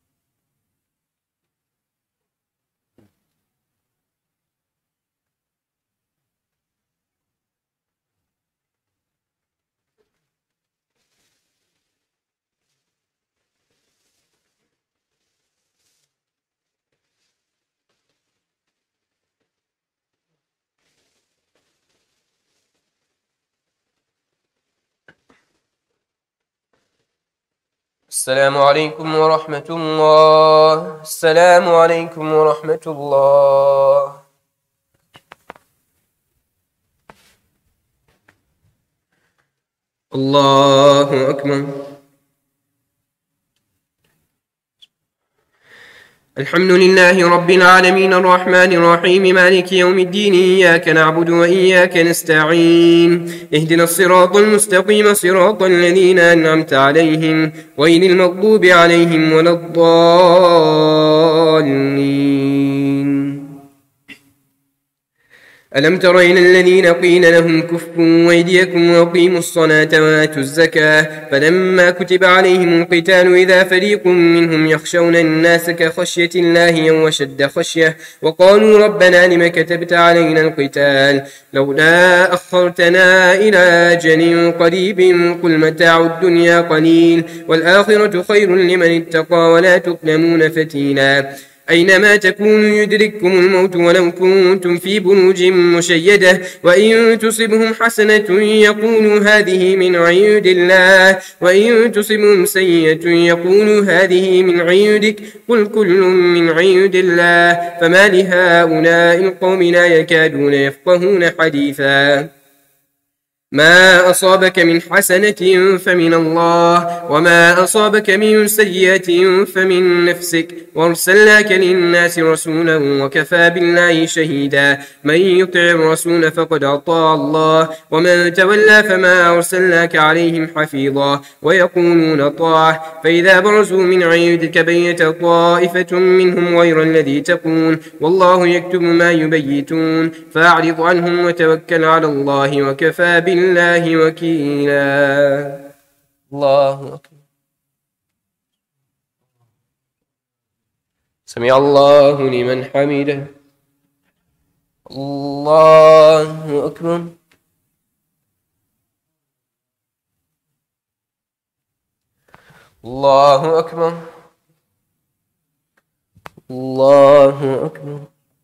السلام عليكم ورحمة الله. السلام عليكم ورحمة الله. الله أكبر. الحمد لله رب العالمين الرحمن الرحيم مالك يوم الدين إياك نعبد وإياك نستعين اهدنا الصراط المستقيم صراط الذين أنعمت عليهم غير المغضوب عليهم ولا الضالين. ألم تر إلى الذين قيل لهم كفوا أيديكم وأقيموا الصلاة وآتوا الزكاة فلما كتب عليهم القتال إذا فريق منهم يخشون الناس كخشية الله أو أشد خشية وقالوا ربنا لم كتبت علينا القتال لولا أخرتنا إلى أجل قريب قل متاع الدنيا قليل والآخرة خير لمن اتقى ولا تظلمون فتيلا أينما تكونوا يدرككم الموت ولو كنتم في بروج مشيدة وإن تصبهم حسنة يقولوا هذه من عند الله وإن تصبهم سيئة يقولوا هذه من عندك قل كل من عند الله فما لهؤلاء القوم لا يكادون يفقهون حديثا. ما أصابك من حسنة فمن الله وما أصابك من سيئة فمن نفسك وارسلناك للناس رسولا وكفى بالله شهيدا من يطع الرسول فقد أطاع الله ومن تولى فما أرسلناك عليهم حفيظا ويقولون طاعة فإذا برزوا من عندك بيت طائفة منهم غير الذي تقول والله يكتب ما يبيتون فأعرض عنهم وتوكل على الله وكفى بالله الله وكيلا. الله أكبر. سمع الله لمن حمده. الله أكبر. الله أكبر. الله أكبر.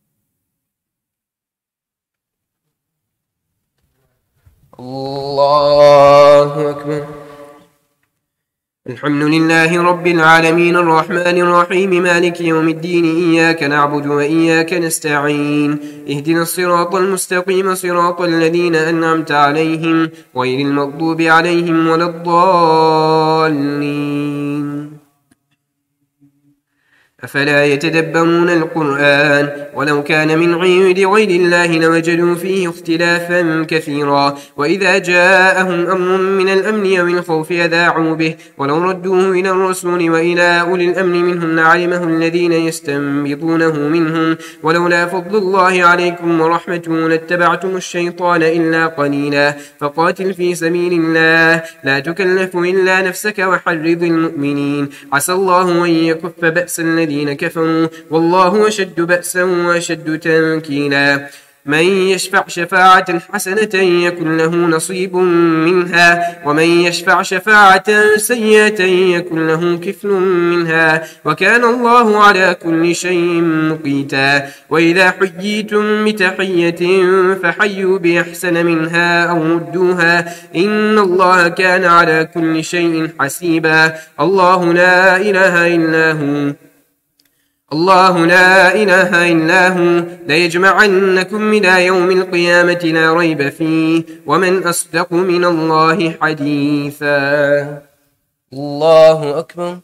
الله أكبر. الحمد لله رب العالمين الرحمن الرحيم مالك يوم الدين إياك نعبد وإياك نستعين اهدنا الصراط المستقيم صراط الذين أنعمت عليهم غير المغضوب عليهم ولا الضالين. أفلا يتدبرون القرآن ولو كان من عند غير الله لوجدوا فيه اختلافا كثيرا وإذا جاءهم أمر من الأمن أو الخوف أذاعوا به ولو ردوه إلى الرسول وإلى أولي الأمر منهم لعلمه الذين يستنبطونه منهم ولولا فضل الله عليكم ورحمته لاتبعتم الشيطان إلا قليلا فقاتل في سبيل الله لا تكلف إلا نفسك وحرض المؤمنين عسى الله أن يكف بأس الذين كفروا والله أشد بأسا وأشد تنكيلا من يشفع شفاعة حسنة يكن له نصيب منها ومن يشفع شفاعة سيئة يكن له كفل منها وكان الله على كل شيء مقيتا وإذا حييتم بتحية فحيوا بأحسن منها أو ردوها إن الله كان على كل شيء حسيبا الله لا إله إلا هو الله لا إله إلا هو ليجمعنكم إلى يوم القيامة لا ريب فيه ومن أصدق من الله حديثا الله أكبر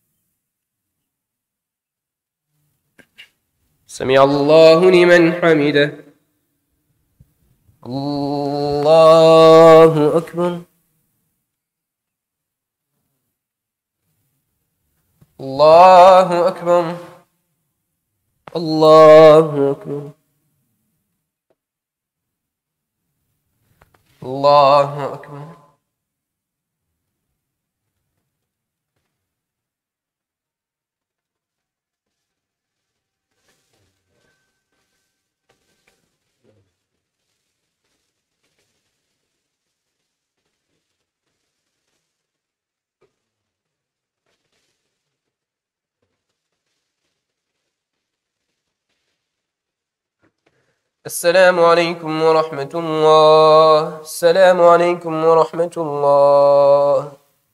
سمع الله لمن حمده الله أكبر الله أكبر الله أكبر الله أكبر السلام عليكم ورحمة الله السلام عليكم ورحمة الله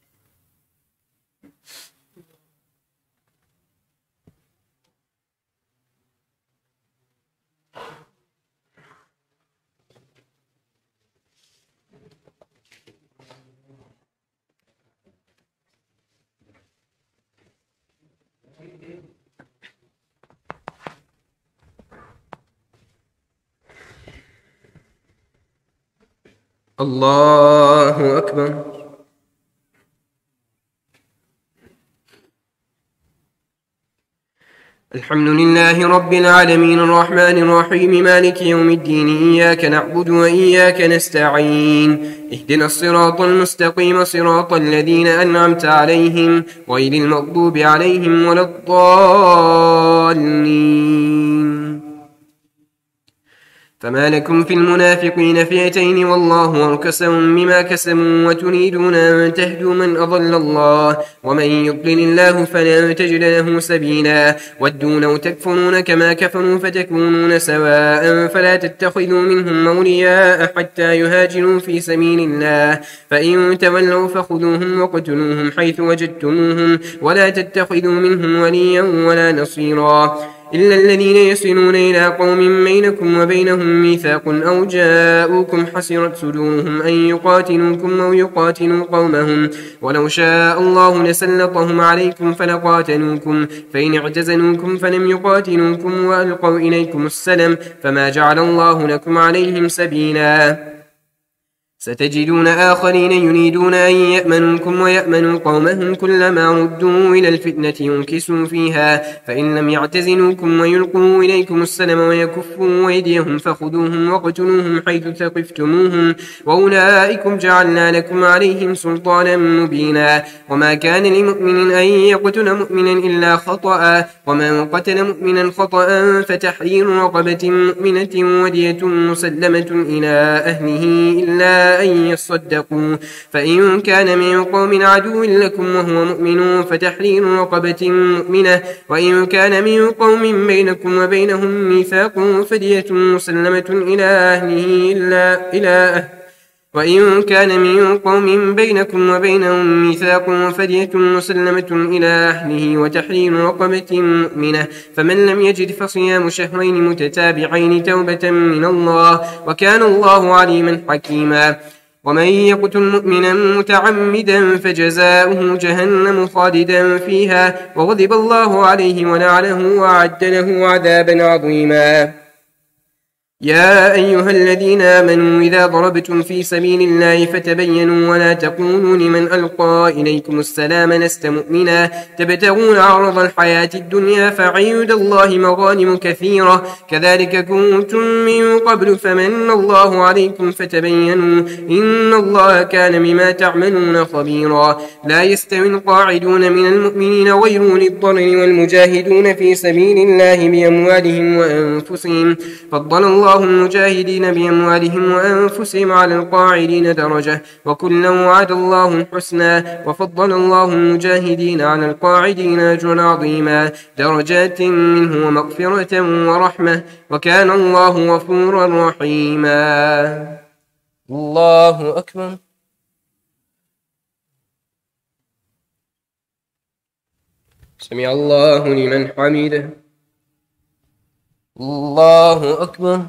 الله أكبر الحمد لله رب العالمين الرحمن الرحيم مالك يوم الدين إياك نعبد وإياك نستعين اهدنا الصراط المستقيم صراط الذين أنعمت عليهم غير المغضوب عليهم ولا الضالين فما لكم في المنافقين فئتين والله أركسهم بما كسبوا وتريدون أن تهدوا من أضل الله ومن يضلل الله فلا تجد له سبيلا ودوا لو تكفرون كما كفروا فتكونون سواء فلا تتخذوا منهم أولياء حتى يهاجروا في سبيل الله فإن تولوا فخذوهم وقتلوهم حيث وجدتموهم ولا تتخذوا منهم وليا ولا نصيرا إلا الذين يصلون إلى قوم بينكم وبينهم ميثاق أو جاءوكم حسرت صدورهم أن يقاتلوكم أو يقاتلوا قومهم ولو شاء الله لسلطهم عليكم فلقاتلوكم فإن اعتزلوكم فلم يقاتلوكم وألقوا إليكم السلم فما جعل الله لكم عليهم سبيلا ستجدون آخرين يريدون أن يأمنوكم ويأمنوا قومهم كلما ردوا إلى الفتنة ينكسوا فيها فإن لم يعتزلوكم ويلقوا إليكم السلم ويكفوا أيديهم فخذوهم وقتلوهم حيث ثقفتموهم وأولئكم جعلنا لكم عليهم سلطانا مبينا وما كان لمؤمن أن يقتل مؤمنا إلا خطأ ومن قتل مؤمنا خطأ فتحرير رقبة مؤمنة ودية مسلمة إلى أهله إلا أن يصدقوا فإن كان من قوم عدو لكم وهو مؤمن فتحرير رقبة مؤمنة وإن كان من قوم بينكم وبينهم ميثاق فدية مسلمة إلى أهله إلا إلى أهله وإن كان من قوم بينكم وبينهم ميثاق فدية مسلمة إلى أهله وتحرير رقبة مؤمنة فمن لم يجد فصيام شهرين متتابعين توبة من الله وكان الله عليما حكيما ومن يقتل مؤمنا متعمدا فجزاؤه جهنم خالدا فيها وغضب الله عليه ولعنه وأعد له عذابا عظيما. يا أيها الذين آمنوا إذا ضربتم في سبيل الله فتبينوا ولا تقولوا لمن ألقى إليكم السلام لست مؤمنا تبتغون عرض الحياة الدنيا فعند الله مغانم كثيرة كذلك كنتم من قبل فمن الله عليكم فتبينوا إن الله كان بما تعملون خبيرا. لا يستوي القاعدون من المؤمنين غير أولي الضرر والمجاهدون في سبيل الله بأموالهم وأنفسهم فضل الله المجاهدين بأموالهم وأنفسهم على القاعدين درجة وكلا وعد الله الحسنى وفضل الله المجاهدين على القاعدين أجرا عظيما درجات منه ومغفرة ورحمة وكان الله غفورا رحيما. الله أكبر. سمع الله لمن حمده. الله أكبر.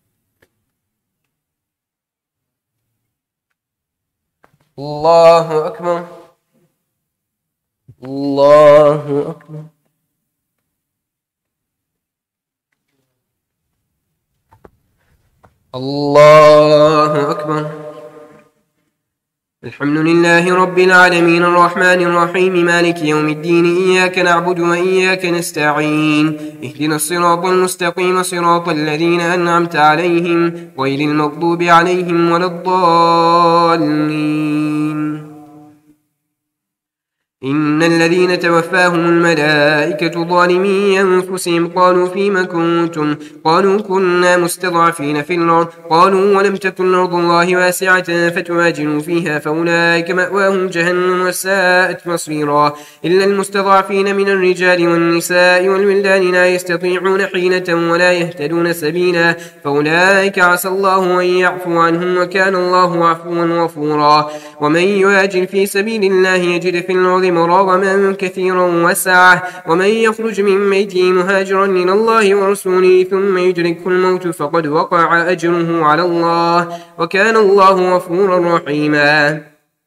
الله أكبر. الله أكبر. الله أكبر. الحمد لله رب العالمين الرحمن الرحيم مالك يوم الدين إياك نعبد وإياك نستعين اهدنا الصراط المستقيم صراط الذين أنعمت عليهم غير المغضوب عليهم ولا الضالين. إن الذين توفاهم الملائكة ظالمي أنفسهم قالوا فيما كنتم قالوا كنا مستضعفين في الأرض قالوا ولم تكن أرض الله واسعة فتهاجروا فيها فأولئك مأواهم جهنم وساءت مصيرا إلا المستضعفين من الرجال والنساء والولدان لا يستطيعون حيلة ولا يهتدون سبيلا فأولئك عسى الله أن يعفو عنهم وكان الله عفوا غفورا. ومن يهاجر في سبيل الله يجد في الأرض مراغما كثيرا وسعة ومن يخرج من بيته مهاجرا إلى الله ورسوله ثم يدركه الموت فقد وقع أجره على الله وكان الله غفورا رحيما.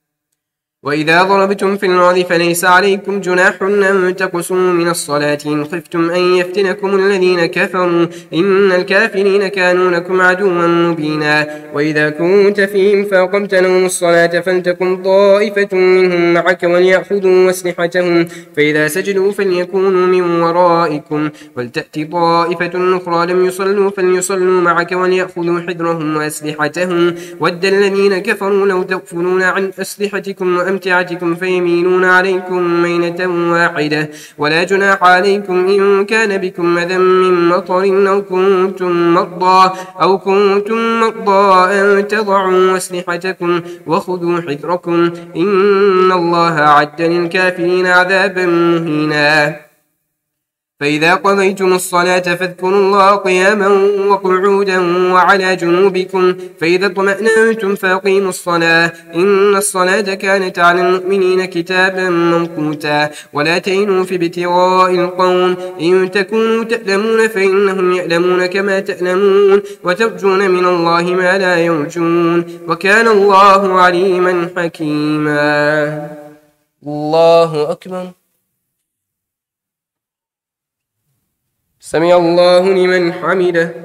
وإذا ضربتم في الأرض فليس عليكم جناح أن تقصروا من الصلاة إن خفتم أن يفتنكم الذين كفروا إن الكافرين كانوا لكم عدوا مبينا. وإذا كنت فيهم فأقمت لهم الصلاة فلتكن طائفة منهم معك وليأخذوا أسلحتهم فإذا سجدوا فليكونوا من ورائكم ولتأتي طائفة أخرى لم يصلوا فليصلوا معك وليأخذوا حذرهم وأسلحتهم ود الذين كفروا لو تغفلون عن أسلحتكم وأمتعتكم فيميلون عليكم ميلة واحدة ولا جناح عليكم إن كان بكم أذى من مطر أو كنتم مرضى أو كنتم مرضى أن تضعوا أسلحتكم وخذوا حذركم إن الله أعد للكافرين عذابا مهينا. فإذا قضيتم الصلاة فاذكروا الله قياما وقعودا وعلى جنوبكم فإذا اطمأننتم فأقيموا الصلاة إن الصلاة كانت على المؤمنين كتابا موقوتا. ولا تهنوا في ابتغاء القوم إن تكونوا تألمون فإنهم يألمون كما تألمون وترجون من الله ما لا يرجون وكان الله عليما حكيما. الله أكبر. سمع الله لمن حمده.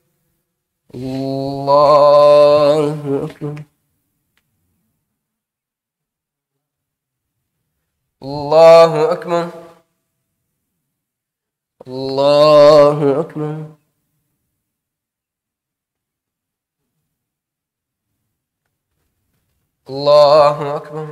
الله أكبر. الله أكبر. الله أكبر. الله أكبر.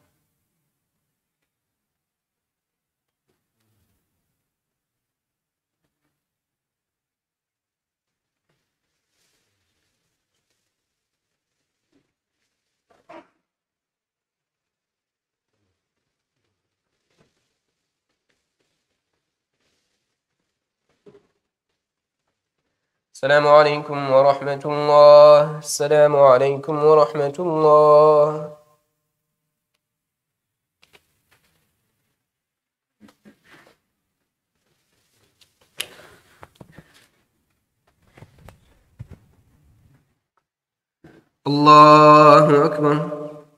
السلام عليكم ورحمة الله. السلام عليكم ورحمة الله. الله أكبر.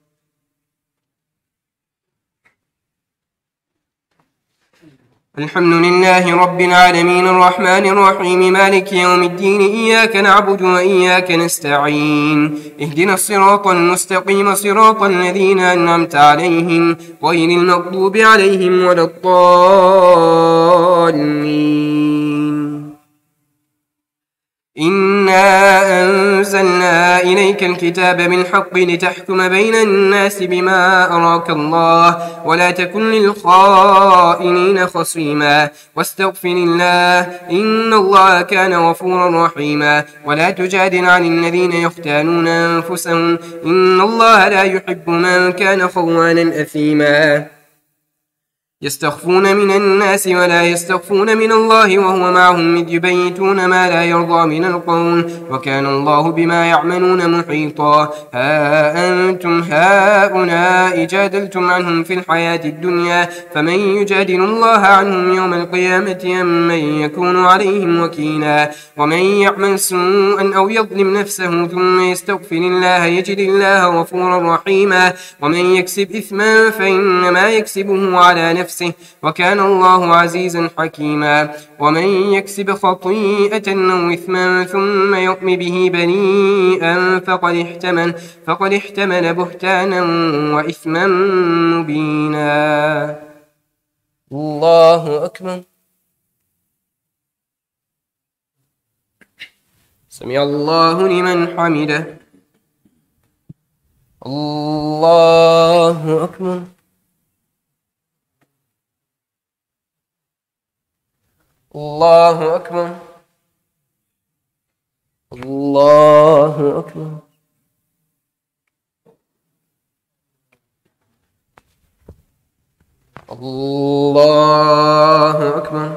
الحمد لله رب العالمين الرحمن الرحيم مالك يوم الدين إياك نعبد وإياك نستعين اهدنا الصراط المستقيم صراط الذين أنعمت عليهم غير المغضوب عليهم ولا الضالين. إنا أنزلنا إليك الكتاب بالحق لتحكم بين الناس بما أراك الله ولا تكن للخائنين خصيما واستغفر الله إن الله كان غفورا رحيما. ولا تجادل عن الذين يختانون أنفسهم إن الله لا يحب من كان خوانا أثيما. يستخفون من الناس ولا يستخفون من الله وهو معهم إذ يبيتون ما لا يرضى من القول وكان الله بما يعملون محيطا. ها أنتم هؤلاء جادلتم عنهم في الحياة الدنيا فمن يجادل الله عنهم يوم القيامة أم من يكون عليهم وكيلا. ومن يعمل سوءا أو يظلم نفسه ثم يستغفر الله يجد الله غفورا رحيما. ومن يكسب إثما فإنما يكسبه على نفسه وكان الله عزيزا حكيما. ومن يكسب خطيئة أو إثما ثم يؤم به بريئا فقد احتمل, فقد احتمل بهتانا وإثما مبينا. الله أكبر. سمع الله لمن حمده. الله أكبر. الله أكبر. الله أكبر. الله أكبر.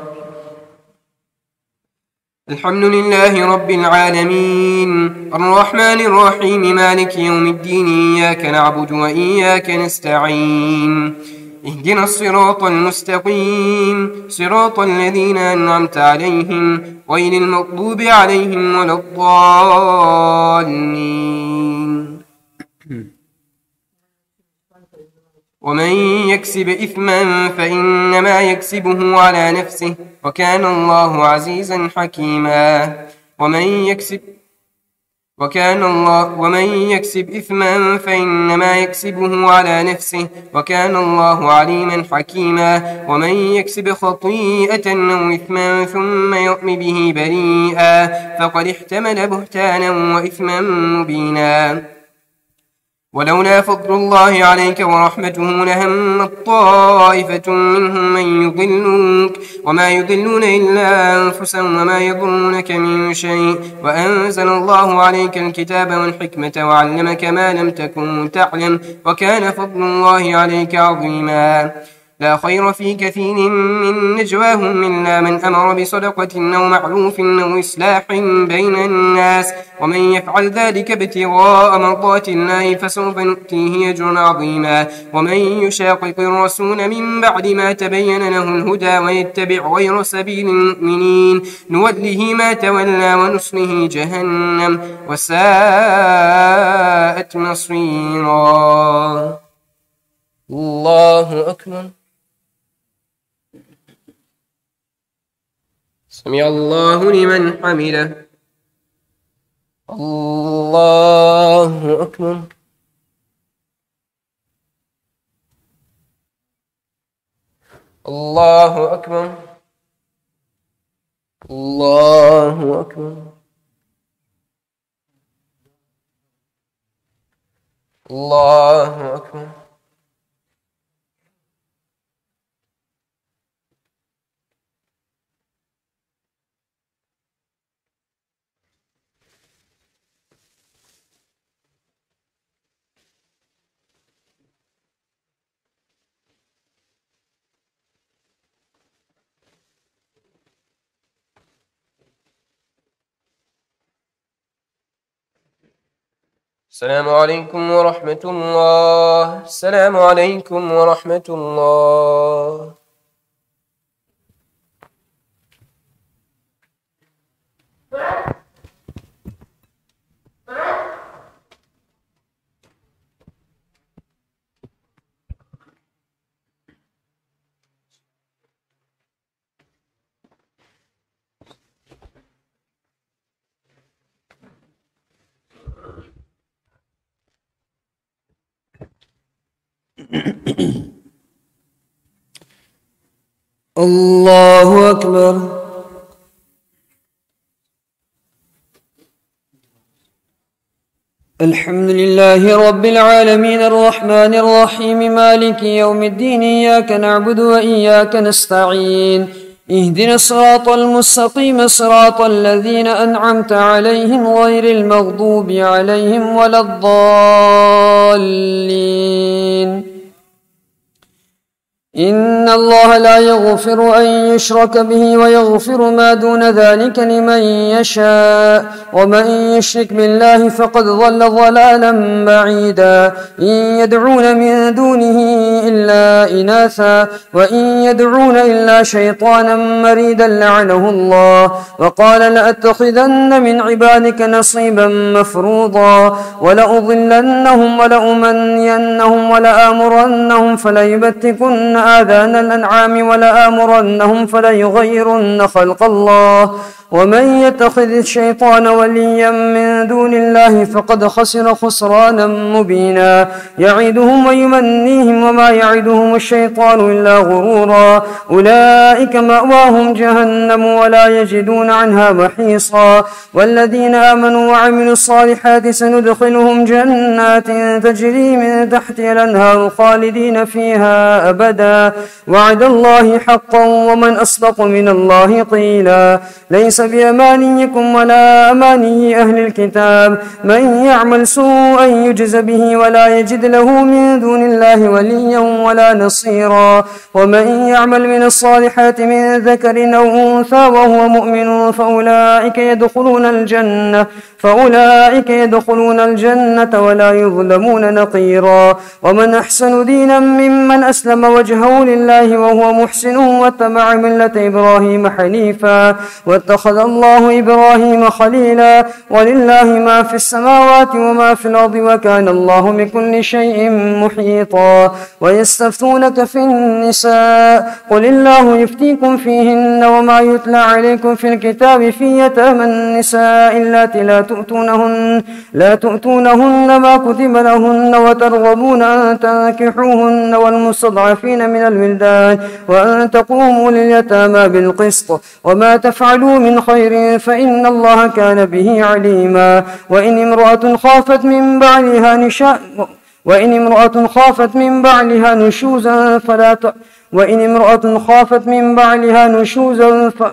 الحمد لله رب العالمين الرحمن الرحيم مالك يوم الدين إياك نعبد وإياك نستعين اهدنا الصراط المستقيم صراط الذين أنعمت عليهم غير المغضوب عليهم ولا الضالين. ومن يكسب إثما فإنما يكسبه على نفسه وكان الله عزيزا حكيما. ومن يكسب وكان الله ومن يكسب إثما فإنما يكسبه على نفسه وكان الله عليما حكيما. ومن يكسب خطيئة أو إثما ثم يؤم به بريئا فقد احتمل بهتانا وإثما مبينا. ولولا فضل الله عليك ورحمته لهم طائفة منهم من يضلوك وما يضلون إلا أنفسهم وما يضرونك من شيء وأنزل الله عليك الكتاب والحكمة وعلمك ما لم تكن تعلم وكان فضل الله عليك عظيما. لا خير في كثير من نجواهم إلا من أمر بصدقة أو معروف أو إصلاح بين الناس ومن يفعل ذلك ابتغاء مرضات الله فسوف نؤتيه أجرا عظيما. ومن يشاقق الرسول من بعد ما تبين له الهدى ويتبع غير سبيل المؤمنين نوله ما تولى ونصله جهنم وساءت مصيرا. الله أكبر. سمع الله لمن حمده. الله أكبر. الله أكبر. الله أكبر. الله أكبر. السلام عليكم ورحمة الله. السلام عليكم ورحمة الله. الله أكبر. الحمد لله رب العالمين الرحمن الرحيم مالك يوم الدين إياك نعبد وإياك نستعين اهدنا الصراط المستقيم صراط الذين أنعمت عليهم غير المغضوب عليهم ولا الضالين. إن الله لا يغفر أن يشرك به ويغفر ما دون ذلك لمن يشاء ومن يشرك بالله فقد ضل ضلالا بعيدا. إن يدعون من دونه إلا إناثا وإن يدعون إلا شيطانا مريدا لعنه الله وقال لأتخذن من عبادك نصيبا مفروضا ولأضلنهم ولأمنينهم ولآمرنهم فليبتكن آذان الأنعام ولآمرنهم فليغيرن خلق الله ومن يتخذ الشيطان وليا من دون الله فقد خسر خسرانا مبينا. يعدهم ويمنيهم وما يعدهم الشيطان إلا غرورا. أولئك مأواهم جهنم ولا يجدون عنها محيصا. والذين آمنوا وعملوا الصالحات سندخلهم جنات تجري من تحتها الأنهار خالدين فيها أبدا وعد الله حقا ومن أصدق من الله قيلا. ليس بأمانيكم ولا أماني أهل الكتاب من يعمل سوءا يجز به ولا يجد له من دون الله وليا ولا نصيرا. ومن يعمل من الصالحات من ذكر أو أنثى وهو مؤمن فأولئك يدخلون الجنة فأولئك يدخلون الجنة ولا يظلمون نقيرا. ومن أحسن دينا ممن أسلم وجهه لله وهو محسن واتبع ملة إبراهيم حنيفا واتخذ الله إبراهيم خليلا. ولله ما في السماوات وما في الأرض وكان الله بكل شيء محيطا. ويستفتونك في النساء قل الله يفتيكم فيهن وما يتلى عليكم في الكتاب في يتامى النساء اللاتي لا تؤتونهن لا تؤتونهن ما كتب لهن وترغبون أن تنكحوهن والمستضعفين من الولدان وأن تقوموا لليتامى بالقسط وما تفعلوا من خير فإن الله كان به عليما. وإن امرأة خافت من بعلها نشاء وإن امرأة خافت من بعلها نشوزا فلا ت... وإن امرأة خافت من بعلها نشوزا ف...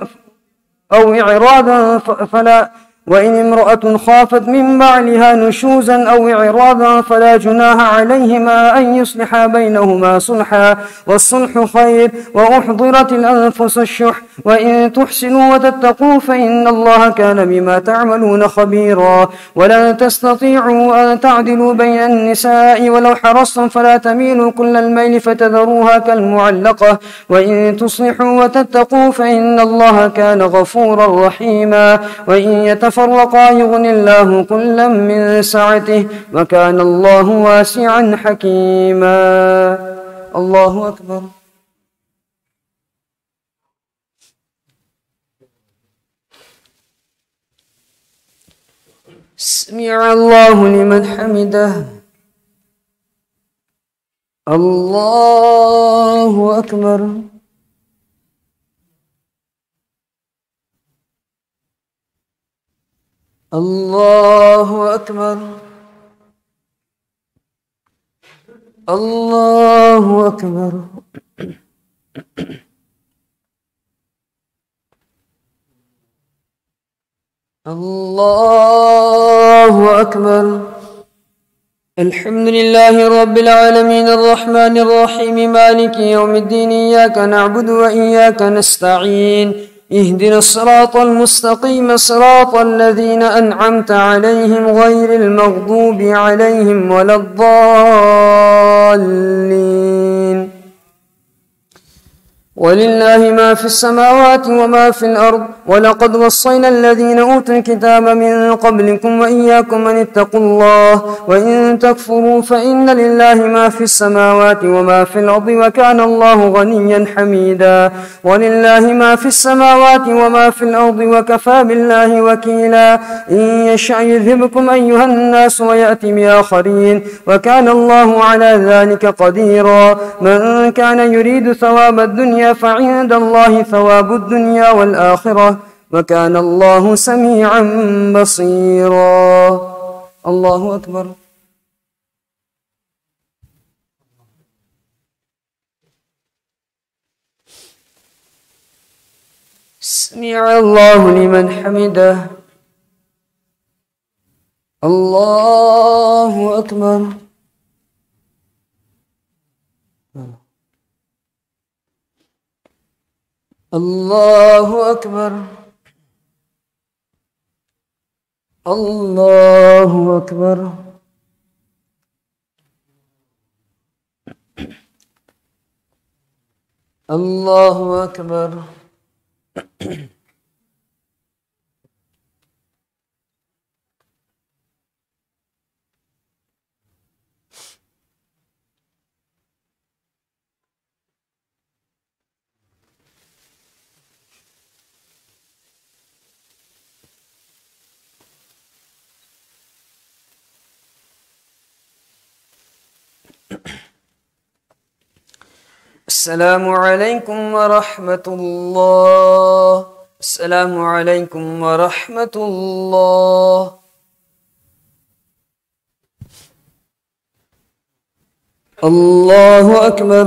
أو إعراضا ف... فلا وإن امرأة خافت من بعلها نشوزا أو إعراضا فلا جناح عليهما أن يصلحا بينهما صلحا والصلح خير. وأحضرت الأنفس الشح وإن تحسنوا وتتقوا فإن الله كان بما تعملون خبيرا. ولن تستطيعوا أن تعدلوا بين النساء ولو حرصتم فلا تميلوا كل الميل فتذروها كالمعلقة. وإن تصلحوا وتتقوا فإن الله كان غفورا رحيما. وإن يتفرقا يغني الله كلا من سعته وكان الله واسعا حكيما. الله أكبر. سمع الله لمن حمده. الله أكبر. الله أكبر. الله أكبر. الله أكبر. الحمد لله رب العالمين الرحمن الرحيم مالك يوم الدين إياك نعبد وإياك نستعين اهدنا الصراط المستقيم صراط الذين أنعمت عليهم غير المغضوب عليهم ولا الضالين. ولله ما في السماوات وما في الأرض ولقد وصينا الذين أوتوا الكتاب من قبلكم وإياكم أن اتقوا الله وإن تكفروا فإن لله ما في السماوات وما في الأرض وكان الله غنيا حميدا ولله ما في السماوات وما في الأرض وكفى بالله وكيلا إن يشأ يذهبكم أيها الناس ويأتي بآخرين وكان الله على ذلك قديرا من كان يريد ثواب الدنيا فعند الله ثواب الدنيا والآخرة وكان الله سميعا بصيرا. الله أكبر. سمع الله لمن حمده. الله أكبر. الله أكبر. الله أكبر. الله أكبر. السلام عليكم ورحمة الله. السلام عليكم ورحمة الله. الله أكبر.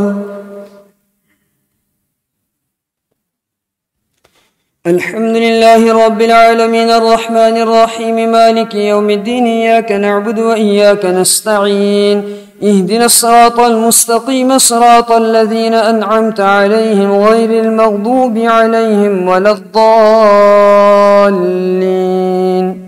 الحمد لله رب العالمين الرحمن الرحيم مالك يوم الدين إياك نعبد وإياك نستعين اهدنا الصراط المستقيم صراط الذين أنعمت عليهم غير المغضوب عليهم ولا الضالين.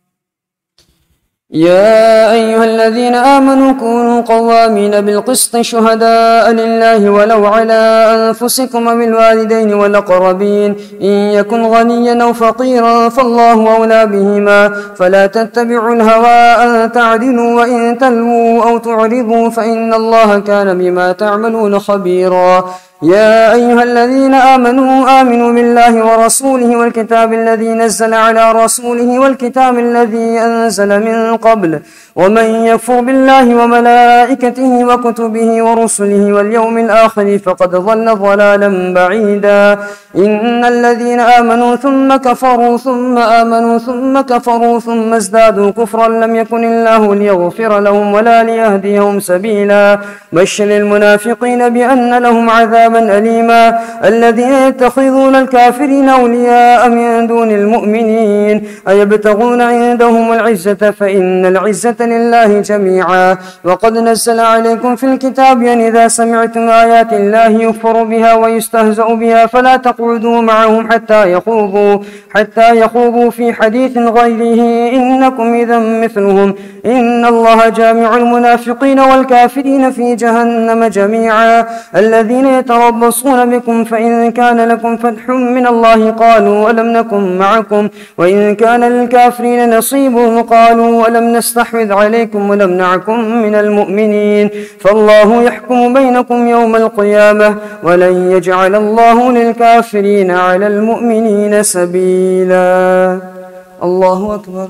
يا أيها الذين آمنوا كونوا قوامين بالقسط شهداء لله ولو على أنفسكم بالوالدين والأقربين إن يكن غنيا أو فقيرا فالله أولى بهما فلا تتبعوا الهوى أن تعدلوا وإن تلووا أو تعرضوا فإن الله كان بما تعملون خبيرا. يا أيها الذين آمنوا آمنوا بالله ورسوله والكتاب الذي نزل على رسوله والكتاب الذي أنزل من قبل ومن يكفر بالله وملائكته وكتبه ورسله واليوم الآخر فقد ضل ضلالا بعيدا. إن الذين آمنوا ثم كفروا ثم آمنوا ثم كفروا ثم ازدادوا كفرا لم يكن الله ليغفر لهم ولا ليهديهم سبيلا. بشر المنافقين بأن لهم عذابا أليما الذين يتخذون الكافرين أولياء من دون المؤمنين أيبتغون عندهم العزة فإن العزة لله جميعا. وقد نزل عليكم في الكتاب أن إذا سمعتم آيات الله يكفر بها ويستهزأ بها فلا تقعدوا معهم حتى يخوضوا حتى يخوضوا في حديث غيره إنكم إذا مثلهم إن الله جامع المنافقين والكافرين في جهنم جميعا. الذين يتربصون بكم فإن كان لكم فتح من الله قالوا ولم نكن معكم وإن كان للكافرين نصيب قالوا ولم نستحوذ عليكم ونمنعكم من المؤمنين فالله يحكم بينكم يوم القيامة ولن يجعل الله للكافرين على المؤمنين سبيلا. الله أكبر.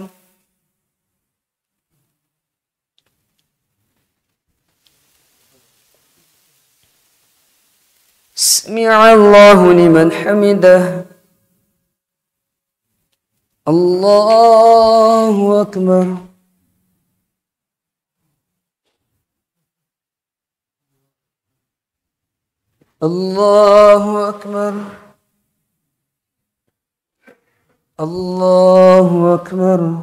سمع الله لمن حمده. الله أكبر. الله أكبر. الله أكبر.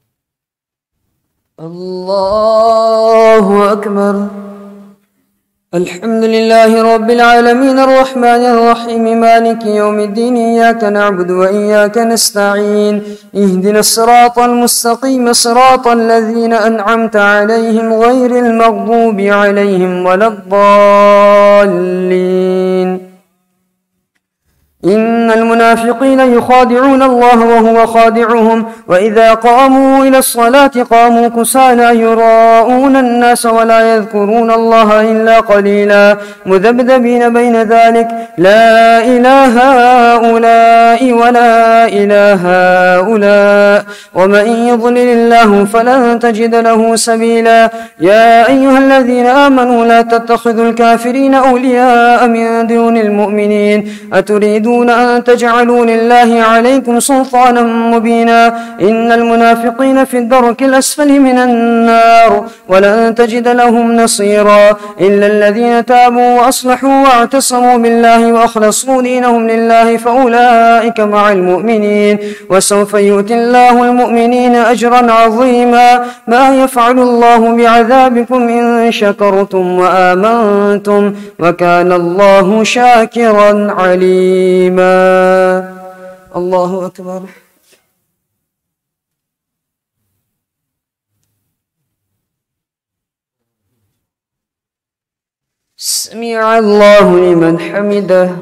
الله أكبر. الحمد لله رب العالمين الرحمن الرحيم مالك يوم الدين إياك نعبد وإياك نستعين اهدنا الصراط المستقيم صراط الذين أنعمت عليهم غير المغضوب عليهم ولا الضالين إن المنافقين يخادعون الله وهو خادعهم وإذا قاموا إلى الصلاة قاموا كسالى يراءون الناس ولا يذكرون الله إلا قليلا مذبذبين بين ذلك لا إله هؤلاء ولا إله هؤلاء ومن يضلل الله فلن تجد له سبيلا يا أيها الذين آمنوا لا تتخذوا الكافرين أولياء من دون المؤمنين أتريدون أن تجعلوا لله عليكم سلطانا مبينا إن المنافقين في الدرك الأسفل من النار ولن تجد لهم نصيرا إلا الذين تابوا وأصلحوا واعتصموا بالله وأخلصوا دينهم لله فأولئك مع المؤمنين وسوف يؤتي الله المؤمنين أجرا عظيما ما يفعل الله بعذابكم إن شكرتم وآمنتم وكان الله شاكرا عليما. الله أكبر. سمع الله لمن حمده.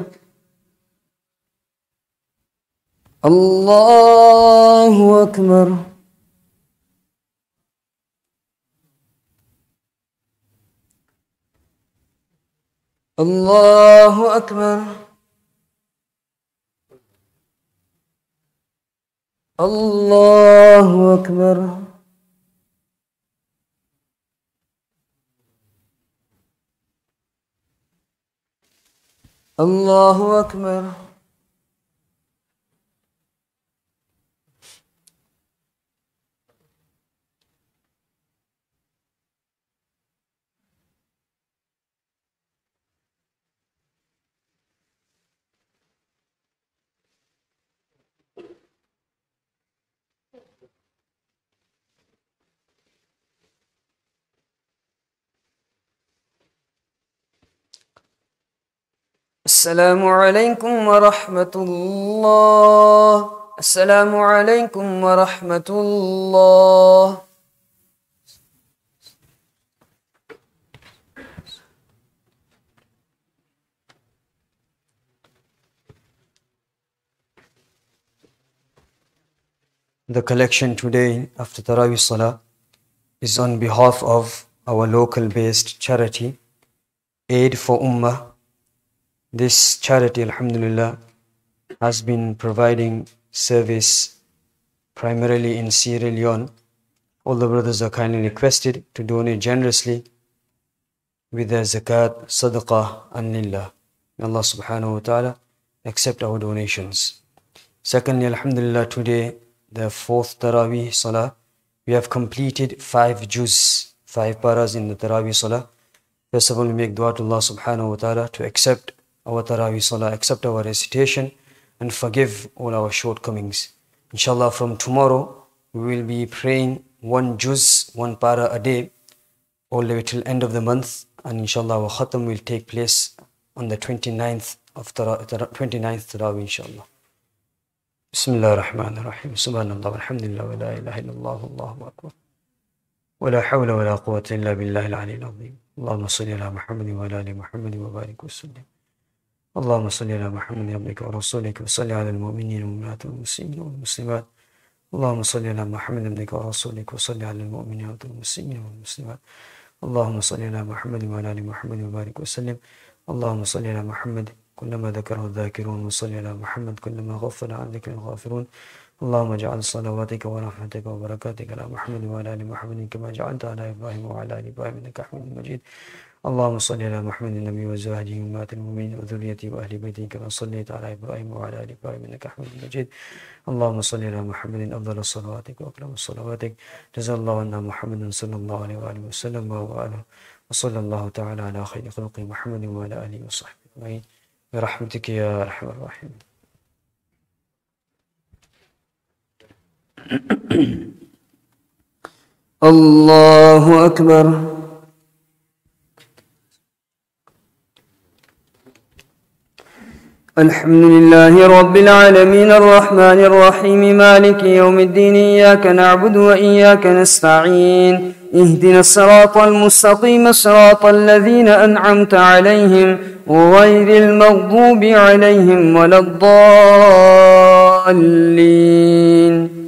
الله أكبر. الله أكبر. الله أكبر. الله أكبر. السلام عليكم ورحمة الله. السلام عليكم ورحمة الله. The collection today after Taraweeh Salah is on behalf of our local based charity, Aid for Ummah. This charity, alhamdulillah, has been providing service primarily in Sierra Leone. All the brothers are kindly requested to donate generously with their zakat, sadaqah and lillah. May Allah subhanahu wa ta'ala accept our donations. Secondly, alhamdulillah, today, the fourth Taraweeh Salah, we have completed five juz, five paras in the Taraweeh Salah. First of all, we make dua to Allah subhanahu wa ta'ala to accept our Taraweeh Salah, accept our recitation and forgive all our shortcomings. Inshallah, from tomorrow, we will be praying one juz, one para a day, all the way till end of the month. And inshallah, our khatam will take place on the twenty-ninth of Tara, tara, twenty-ninth Taraweeh, inshallah. Bismillah ar-Rahman ar-Rahim. Subhanallah, walhamdulillah, wa la ilaha illallah, Allahu akbar. Wa la hawla wa la quwwata illa billahi al-ali al-azim. Allahumma salli ala Muhammadin wa ala ali Muhammadin wa barik wa sallim. اللهم صل على محمد عبدك ورسولك وصل على المؤمنين والمؤمنات والمسلمين والمسلمات. اللهم صل على محمد عبدك ورسولك وصل على المؤمنين والمسلمين والمسلمات. اللهم صل على محمد وعلى ال محمد وبارك وسلم. اللهم صل على محمد كلما ذكره الذاكرون وصل على محمد كلما غفل عن ذكر الغافرون. اللهم اجعل صلواتك ورحمتك وبركاتك على محمد وعلى ال محمد كما جعلت على ابراهيم وعلى ال ابراهيم انك حميد مجيد. اللهم صل على محمد النبي وزوجه أمهات المؤمنين وذريته وأهل بيته كما صليت على إبراهيم وعلى آل إبراهيم إنك حميد مجيد. اللهم صل على محمد أفضل صلواتك وأكرم صلواتك. جزا الله عنا محمد صلى الله عليه وآله وسلم وآله وصلى الله تعالى على خير خلق محمد وعلى آله وصحبه أجمعين برحمتك يا أرحم الراحمين. الله أكبر. الحمد لله رب العالمين الرحمن الرحيم مالك يوم الدين إياك نعبد وإياك نستعين اهدنا الصراط المستقيم صراط الذين أنعمت عليهم غير المغضوب عليهم ولا الضالين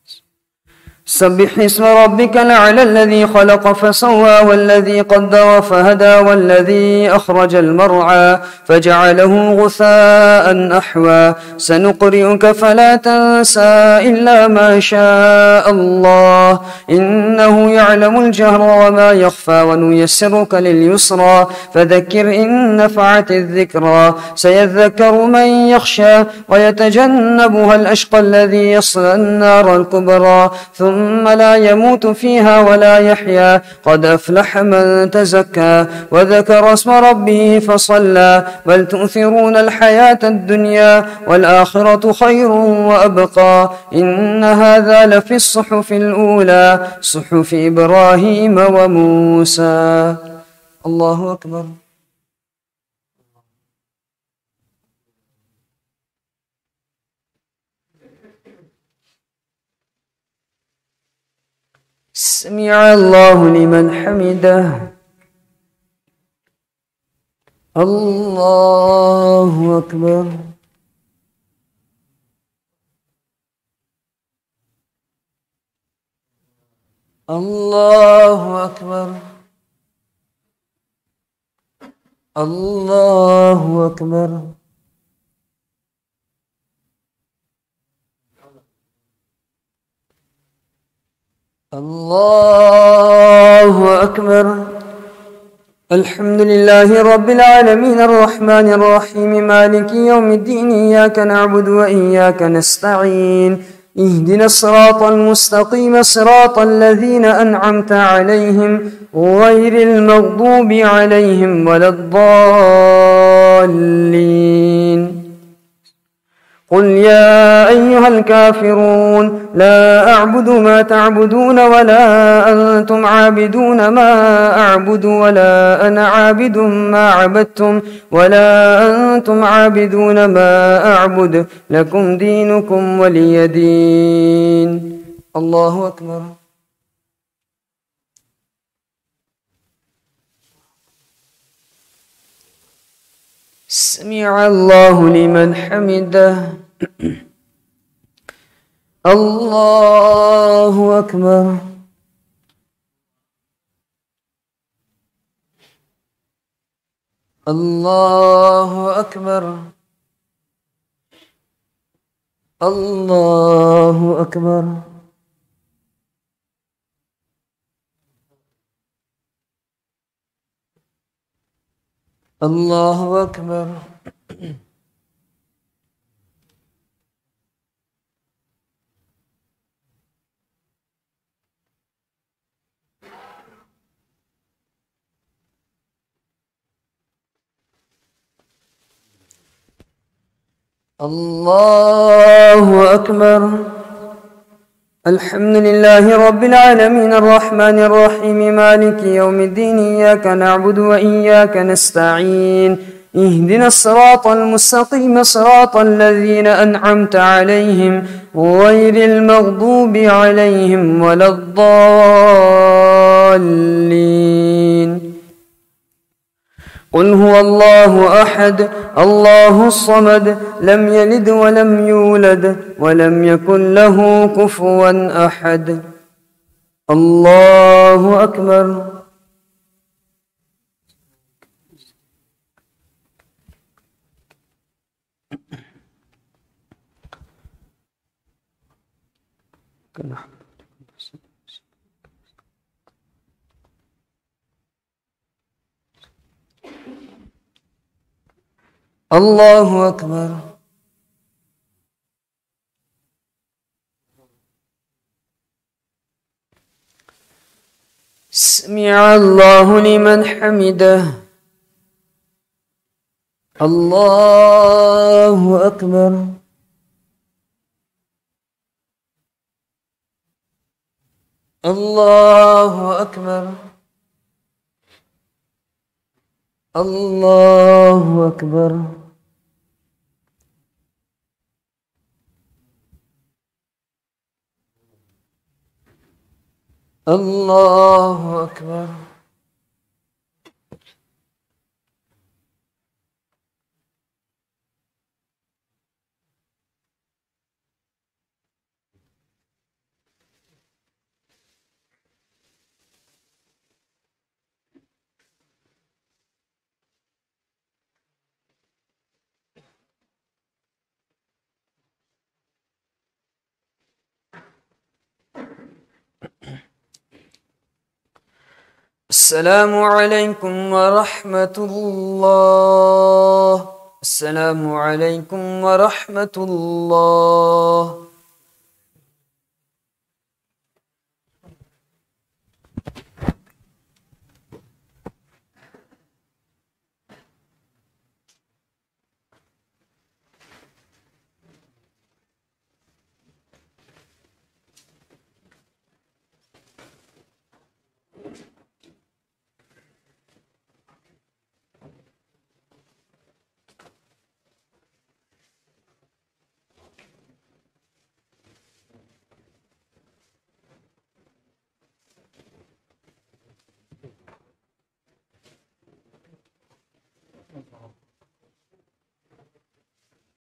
سبح اسم ربك الأعلى الذي خلق فسوى والذي قدر فهدى والذي أخرج المرعى فجعله غثاء أحوى سنقرئك فلا تنسى إلا ما شاء الله إنه يعلم الجهر وما يخفى ونيسرك لليسرى فذكر إن نفعت الذكرى سيذكر من يخشى ويتجنبها الأشقى الذي يصلى النار الكبرى ثم ثم لا يموت فيها ولا يحيا قد أفلح من تزكى وذكر اسم ربه فصلى بل تؤثرون الحياة الدنيا والآخرة خير وأبقى إن هذا لفي الصحف الأولى صحف إبراهيم وموسى. الله أكبر. سمع الله لمن حمده. الله أكبر. الله أكبر. الله أكبر. الله أكبر. الحمد لله رب العالمين الرحمن الرحيم مالك يوم الدين إياك نعبد وإياك نستعين اهدنا الصراط المستقيم صراط الذين أنعمت عليهم غير المغضوب عليهم ولا الضالين. قل يا أيها الكافرون لا أعبد ما تعبدون ولا أنتم عابدون ما أعبد ولا أنا عابد ما عبدتم ولا أنتم عابدون ما أعبد لكم دينكم ولي دين. الله أكبر. سمع الله لمن حمده. الله أكبر. الله أكبر. الله أكبر. الله أكبر. الله أكبر. الحمد لله رب العالمين الرحمن الرحيم مالك يوم الدين إياك نعبد وإياك نستعين اهدنا الصراط المستقيم صراط الذين أنعمت عليهم غير المغضوب عليهم ولا الضالين. قل هو الله أحد الله الصمد لم يلد ولم يولد ولم يكن له كفوا أحد. الله أكبر. الله أكبر. سمع الله لمن حمده. الله أكبر. الله أكبر. الله أكبر. الله أكبر. السلام عليكم ورحمة الله. السلام عليكم ورحمة الله.